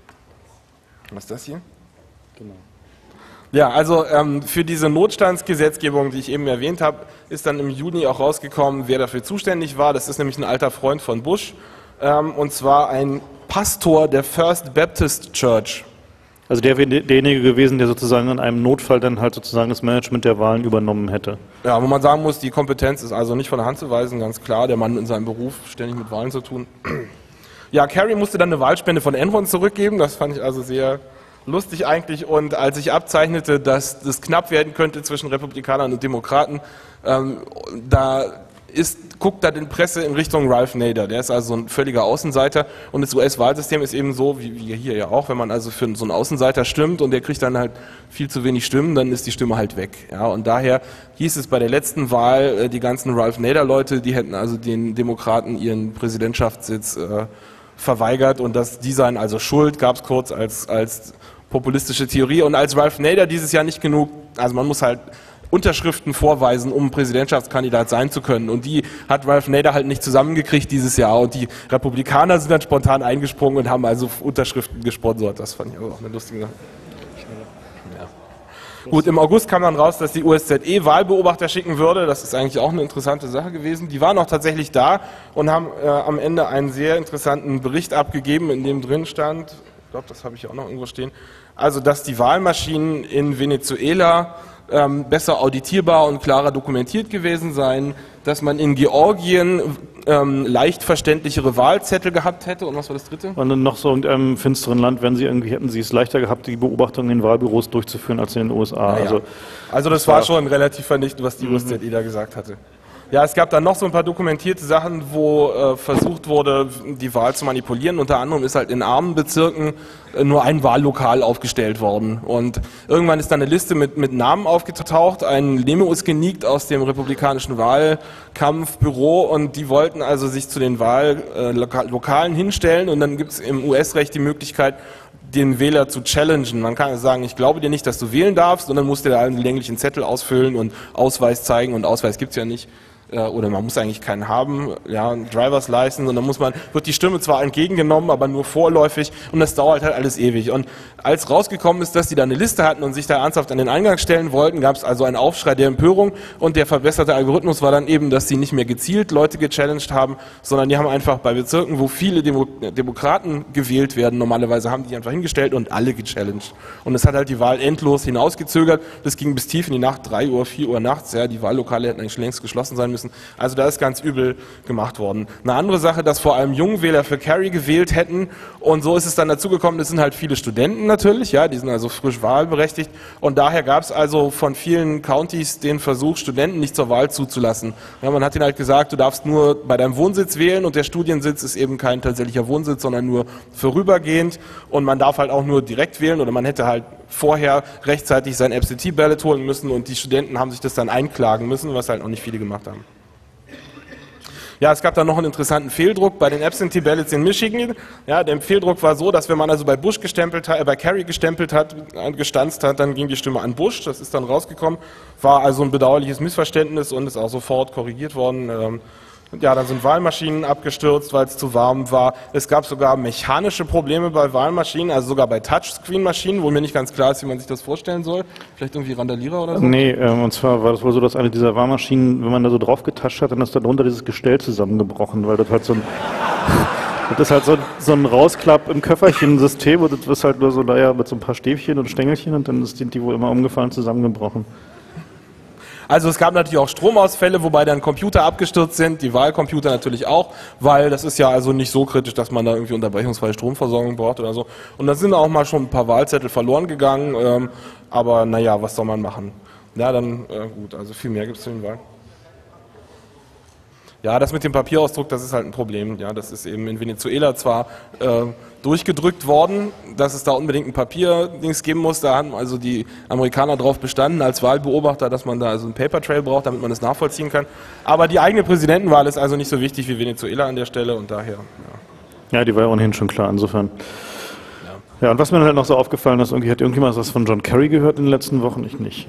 S2: Was ist das hier? Genau. Ja, also ähm, für diese Notstandsgesetzgebung, die ich eben erwähnt habe, ist dann im Juni auch rausgekommen, wer dafür zuständig war. Das ist nämlich ein alter Freund von Bush, ähm, und zwar ein Pastor der First Baptist Church.
S1: Also der wäre derjenige gewesen, der sozusagen in einem Notfall dann halt sozusagen das Management der Wahlen übernommen hätte.
S2: Ja, wo man sagen muss, die Kompetenz ist also nicht von der Hand zu weisen, ganz klar, der Mann in seinem Beruf ständig mit Wahlen zu tun. Ja, Kerry musste dann eine Wahlspende von Enron zurückgeben, das fand ich also sehr lustig eigentlich, und als ich abzeichnete, dass das knapp werden könnte zwischen Republikanern und Demokraten, ähm, da ist, guckt da die Presse in Richtung Ralph Nader, der ist also ein völliger Außenseiter, und das U S-Wahlsystem ist eben so, wie wir hier ja auch, wenn man also für so einen Außenseiter stimmt und der kriegt dann halt viel zu wenig Stimmen, dann ist die Stimme halt weg. Ja, und daher hieß es bei der letzten Wahl, die ganzen Ralph Nader-Leute, die hätten also den Demokraten ihren Präsidentschaftssitz äh, verweigert, und das, die seien also schuld, gab es kurz als, als populistische Theorie. Und als Ralph Nader dieses Jahr nicht genug, also man muss halt Unterschriften vorweisen, um Präsidentschaftskandidat sein zu können, und die hat Ralph Nader halt nicht zusammengekriegt dieses Jahr, und die Republikaner sind dann spontan eingesprungen und haben also Unterschriften gesponsert. Das fand ich also auch eine lustige Sache. Ja. Gut, im August kam dann raus, dass die U S Z E Wahlbeobachter schicken würde. Das ist eigentlich auch eine interessante Sache gewesen. Die waren auch tatsächlich da und haben äh, am Ende einen sehr interessanten Bericht abgegeben, in dem drin stand, ich glaube, das habe ich auch noch irgendwo stehen, also dass die Wahlmaschinen in Venezuela ähm, besser auditierbar und klarer dokumentiert gewesen seien, dass man in Georgien ähm, leicht verständlichere Wahlzettel gehabt hätte, und was war das dritte?
S1: Und dann noch so in einem finsteren Land, wenn sie irgendwie hätten sie es leichter gehabt, die Beobachtung in den Wahlbüros durchzuführen als in den U S A.
S2: Ja,
S1: also,
S2: also das, das war schon relativ vernichtend, was die mhm. U S Z E da gesagt hatte. Ja, es gab dann noch so ein paar dokumentierte Sachen, wo äh, versucht wurde, die Wahl zu manipulieren. Unter anderem ist halt in armen Bezirken äh, nur ein Wahllokal aufgestellt worden. Und irgendwann ist dann eine Liste mit, mit Namen aufgetaucht. Ein Lemo ist geniegt aus dem republikanischen Wahlkampfbüro, und die wollten also sich zu den Wahllokalen hinstellen. Und dann gibt es im U S-Recht die Möglichkeit, den Wähler zu challengen. Man kann sagen, ich glaube dir nicht, dass du wählen darfst, und dann musst du da einen länglichen Zettel ausfüllen und Ausweis zeigen, und Ausweis gibt's ja nicht. Oder man muss eigentlich keinen haben, ja, ein Driver's License, und dann muss man, wird die Stimme zwar entgegengenommen, aber nur vorläufig, und das dauert halt alles ewig. Und als rausgekommen ist, dass die da eine Liste hatten und sich da ernsthaft an den Eingang stellen wollten, gab es also einen Aufschrei der Empörung, und der verbesserte Algorithmus war dann eben, dass sie nicht mehr gezielt Leute gechallenged haben, sondern die haben einfach bei Bezirken, wo viele Demo Demokraten gewählt werden, normalerweise haben die einfach hingestellt und alle gechallenged. Und es hat halt die Wahl endlos hinausgezögert, das ging bis tief in die Nacht, drei Uhr, vier Uhr nachts, ja, die Wahllokale hätten eigentlich schon längst geschlossen sein müssen. Also da ist ganz übel gemacht worden. Eine andere Sache, dass vor allem Jungwähler für Kerry gewählt hätten, und so ist es dann dazu gekommen, das sind halt viele Studenten natürlich, ja, die sind also frisch wahlberechtigt, und daher gab es also von vielen Countys den Versuch, Studenten nicht zur Wahl zuzulassen. Ja, man hat ihnen halt gesagt, du darfst nur bei deinem Wohnsitz wählen, und der Studiensitz ist eben kein tatsächlicher Wohnsitz, sondern nur vorübergehend, und man darf halt auch nur direkt wählen, oder man hätte halt vorher rechtzeitig sein Absentee-Ballot holen müssen, und die Studenten haben sich das dann einklagen müssen, was halt noch nicht viele gemacht haben. Ja, es gab da noch einen interessanten Fehldruck bei den Absentee Ballots in Michigan. Ja, der Fehldruck war so, dass wenn man also bei Bush gestempelt hat, äh, bei Kerry gestempelt hat, äh, gestanzt hat, dann ging die Stimme an Bush. Das ist dann rausgekommen. War also ein bedauerliches Missverständnis und ist auch sofort korrigiert worden. Ähm, Ja, dann sind Wahlmaschinen abgestürzt, weil es zu warm war. Es gab sogar mechanische Probleme bei Wahlmaschinen, also sogar bei Touchscreen-Maschinen, wo mir nicht ganz klar ist, wie man sich das vorstellen soll. Vielleicht irgendwie Randalierer oder so?
S1: Nee, ähm, und zwar war das wohl so, dass eine dieser Wahlmaschinen, wenn man da so drauf getascht hat, dann ist darunter dieses Gestell zusammengebrochen, weil das halt so ein... Das ist halt so, so ein Rausklapp im Köfferchen-System, und das ist halt nur so, naja, mit so ein paar Stäbchen und Stängelchen, und dann sind die wohl immer umgefallen, zusammengebrochen.
S2: Also es gab natürlich auch Stromausfälle, wobei dann Computer abgestürzt sind, die Wahlcomputer natürlich auch, weil das ist ja also nicht so kritisch, dass man da irgendwie unterbrechungsfreie Stromversorgung braucht oder so. Und da sind auch mal schon ein paar Wahlzettel verloren gegangen, ähm, aber naja, was soll man machen? Ja, dann äh, gut, also viel mehr gibt es zu den Wahlen. Ja, das mit dem Papierausdruck, das ist halt ein Problem. Ja, das ist eben in Venezuela zwar äh, durchgedrückt worden, dass es da unbedingt ein Papierdings geben muss. Da haben also die Amerikaner drauf bestanden als Wahlbeobachter, dass man da also einen Paper Trail braucht, damit man das nachvollziehen kann. Aber die eigene Präsidentenwahl ist also nicht so wichtig wie Venezuela an der Stelle, und daher. Ja,
S1: ja, die war ja ohnehin schon klar, insofern. Ja, ja, und was mir halt noch so aufgefallen ist, irgendwie hat irgendjemand was von John Kerry gehört in den letzten Wochen? Ich nicht.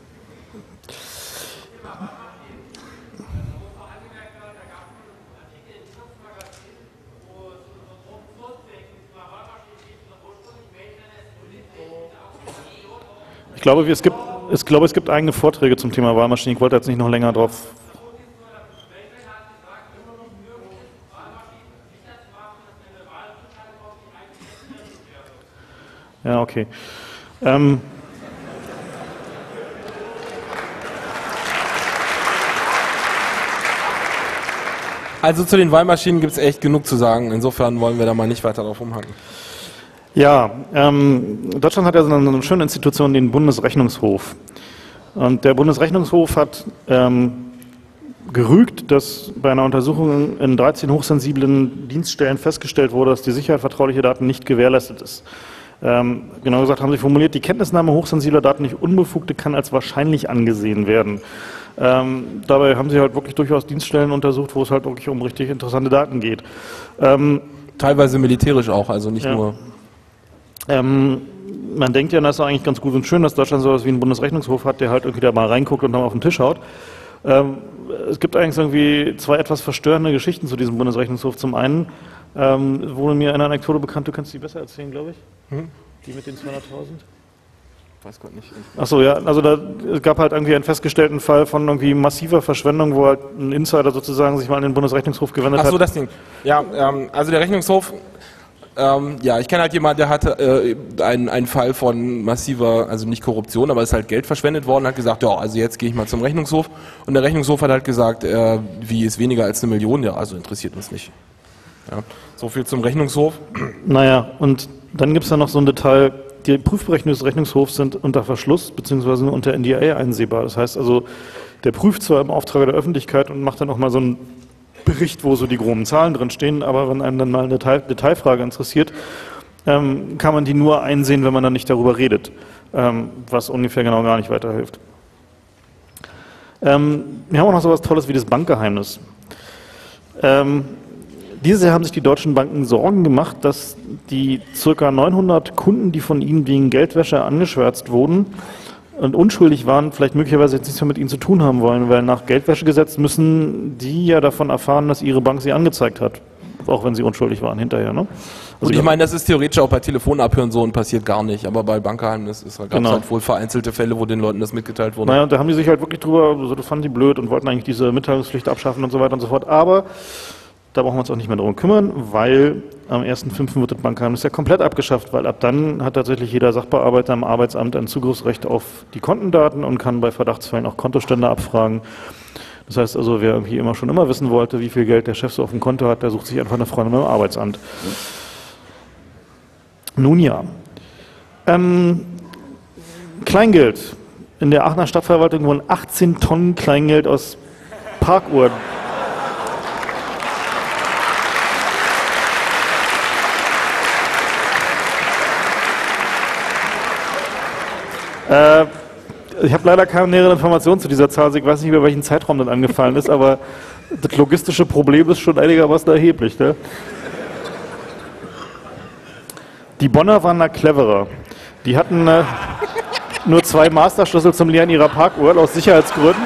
S1: Ich glaube, es gibt, ich glaube, es gibt eigene Vorträge zum Thema Wahlmaschinen. Ich wollte jetzt nicht noch länger drauf. Ja, okay. Ähm
S2: Also zu den Wahlmaschinen gibt es echt genug zu sagen. Insofern wollen wir da mal nicht weiter drauf rumhacken.
S1: Ja, ähm, Deutschland hat ja so eine, eine schöne Institution, den Bundesrechnungshof. Und der Bundesrechnungshof hat ähm, gerügt, dass bei einer Untersuchung in dreizehn hochsensiblen Dienststellen festgestellt wurde, dass die Sicherheit vertraulicher Daten nicht gewährleistet ist. Ähm, genau gesagt haben sie formuliert, die Kenntnisnahme hochsensibler Daten durch Unbefugte kann als wahrscheinlich angesehen werden. Ähm, dabei haben sie halt wirklich durchaus Dienststellen untersucht, wo es halt wirklich um richtig interessante Daten geht. Ähm,
S2: Teilweise militärisch auch, also nicht
S1: ja.
S2: nur...
S1: Ähm, man denkt ja, das ist eigentlich ganz gut und schön, dass Deutschland sowas wie einen Bundesrechnungshof hat, der halt irgendwie da mal reinguckt und dann auf den Tisch haut. Ähm, es gibt eigentlich irgendwie zwei etwas verstörende Geschichten zu diesem Bundesrechnungshof. Zum einen ähm, wurde mir eine Anekdote bekannt, du kannst die besser erzählen, glaube ich, hm? Die mit den zweihunderttausend?
S2: Ich weiß Gott nicht.
S1: Achso, ja, also da, es gab halt irgendwie einen festgestellten Fall von irgendwie massiver Verschwendung, wo halt ein Insider sozusagen sich mal an den Bundesrechnungshof gewendet hat.
S2: Ach so, das Ding. Ja, ähm, also der Rechnungshof... Ähm, ja, ich kenne halt jemanden, der hatte äh, einen, einen Fall von massiver, also nicht Korruption, aber es ist halt Geld verschwendet worden, hat gesagt, ja, also jetzt gehe ich mal zum Rechnungshof, und der Rechnungshof hat halt gesagt, äh, wie ist weniger als eine Million, ja, also interessiert uns nicht. Ja, so viel zum Rechnungshof.
S1: Naja, und dann gibt es da noch so ein Detail, die Prüfberechnungen des Rechnungshofs sind unter Verschluss bzw. nur unter N D A einsehbar. Das heißt also, der prüft zwar im Auftrag der Öffentlichkeit und macht dann auch mal so einen Bericht, wo so die groben Zahlen drin stehen, aber wenn einem dann mal eine Detail, Detailfrage interessiert, ähm, kann man die nur einsehen, wenn man dann nicht darüber redet, ähm, was ungefähr genau gar nicht weiterhilft. Ähm, wir haben auch noch so etwas Tolles wie das Bankgeheimnis. Ähm, Dieses Jahr haben sich die deutschen Banken Sorgen gemacht, dass die ca. neunhundert Kunden, die von ihnen wegen Geldwäsche angeschwärzt wurden und unschuldig waren, vielleicht möglicherweise jetzt nichts mehr mit ihnen zu tun haben wollen, weil nach Geldwäschegesetz müssen die ja davon erfahren, dass ihre Bank sie angezeigt hat, auch wenn sie unschuldig waren hinterher. Ne? Also
S2: und ich meine, das ist theoretisch auch bei Telefonabhören so und passiert gar nicht, aber bei Bankgeheimnis gab es genau. halt wohl vereinzelte Fälle, wo den Leuten das mitgeteilt wurde.
S1: Naja, und da haben die sich halt wirklich drüber, also das fanden die blöd und wollten eigentlich diese Mitteilungspflicht abschaffen und so weiter und so fort, aber da brauchen wir uns auch nicht mehr darum kümmern, weil am ersten fünften wird das Bankgeheimnis ja komplett abgeschafft, weil ab dann hat tatsächlich jeder Sachbearbeiter im Arbeitsamt ein Zugriffsrecht auf die Kontendaten und kann bei Verdachtsfällen auch Kontostände abfragen. Das heißt also, wer irgendwie immer schon immer wissen wollte, wie viel Geld der Chef so auf dem Konto hat, der sucht sich einfach eine Freundin im Arbeitsamt. Nun ja. Ähm, Kleingeld. In der Aachener Stadtverwaltung wurden achtzehn Tonnen Kleingeld aus Parkuhren. Äh, ich habe leider keine nähere Informationen zu dieser Zahl, also ich weiß nicht, über welchen Zeitraum das angefallen ist, aber das logistische Problem ist schon einigermaßen erheblich. Ne? Die Bonner waren da cleverer. Die hatten äh, nur zwei Masterschlüssel zum Leeren ihrer Parkuhr aus Sicherheitsgründen.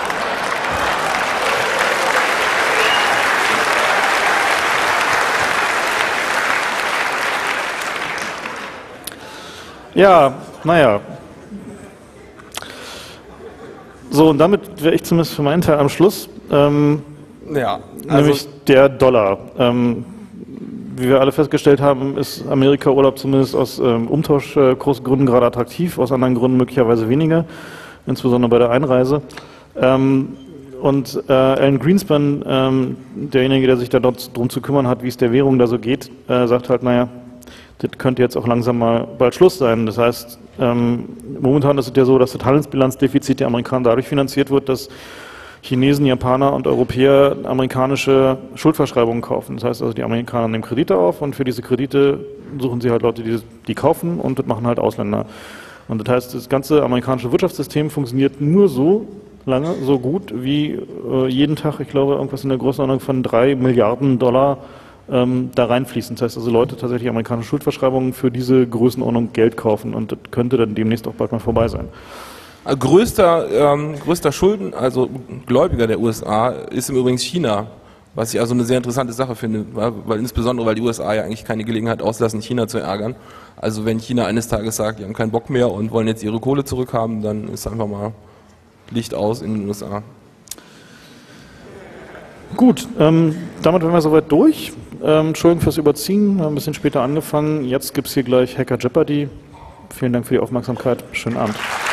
S1: Ja, naja. So, und damit wäre ich zumindest für meinen Teil am Schluss. Ähm,
S2: ja, also
S1: nämlich der Dollar. Ähm, wie wir alle festgestellt haben, ist Amerika-Urlaub zumindest aus ähm, Umtauschkursgründen gerade attraktiv, aus anderen Gründen möglicherweise weniger, insbesondere bei der Einreise. Ähm, und äh, Alan Greenspan, ähm, derjenige, der sich da dort drum zu kümmern hat, wie es der Währung da so geht, äh, sagt halt, naja, das könnte jetzt auch langsam mal bald Schluss sein. Das heißt, ähm, momentan ist es ja so, dass das Handelsbilanzdefizit der Amerikaner dadurch finanziert wird, dass Chinesen, Japaner und Europäer amerikanische Schuldverschreibungen kaufen. Das heißt also, die Amerikaner nehmen Kredite auf und für diese Kredite suchen sie halt Leute, die die kaufen, und das machen halt Ausländer. Und das heißt, das ganze amerikanische Wirtschaftssystem funktioniert nur so lange, so gut, wie äh, jeden Tag, ich glaube, irgendwas in der Größenordnung von drei Milliarden Dollar ähm, da reinfließen. Das heißt also, Leute tatsächlich amerikanische Schuldverschreibungen für diese Größenordnung Geld kaufen, und das könnte dann demnächst auch bald mal vorbei sein.
S2: Größter, ähm, größter Schulden, also Gläubiger der U S A ist im Übrigen China, was ich also eine sehr interessante Sache finde, weil, weil insbesondere weil die U S A ja eigentlich keine Gelegenheit auslassen, China zu ärgern. Also wenn China eines Tages sagt, die haben keinen Bock mehr und wollen jetzt ihre Kohle zurückhaben, dann ist einfach mal Licht aus in den U S A.
S1: Gut, ähm, damit wären wir soweit durch. Ähm, Entschuldigung fürs Überziehen, wir haben ein bisschen später angefangen. Jetzt gibt es hier gleich Hacker Jeopardy. Vielen Dank für die Aufmerksamkeit. Schönen Abend.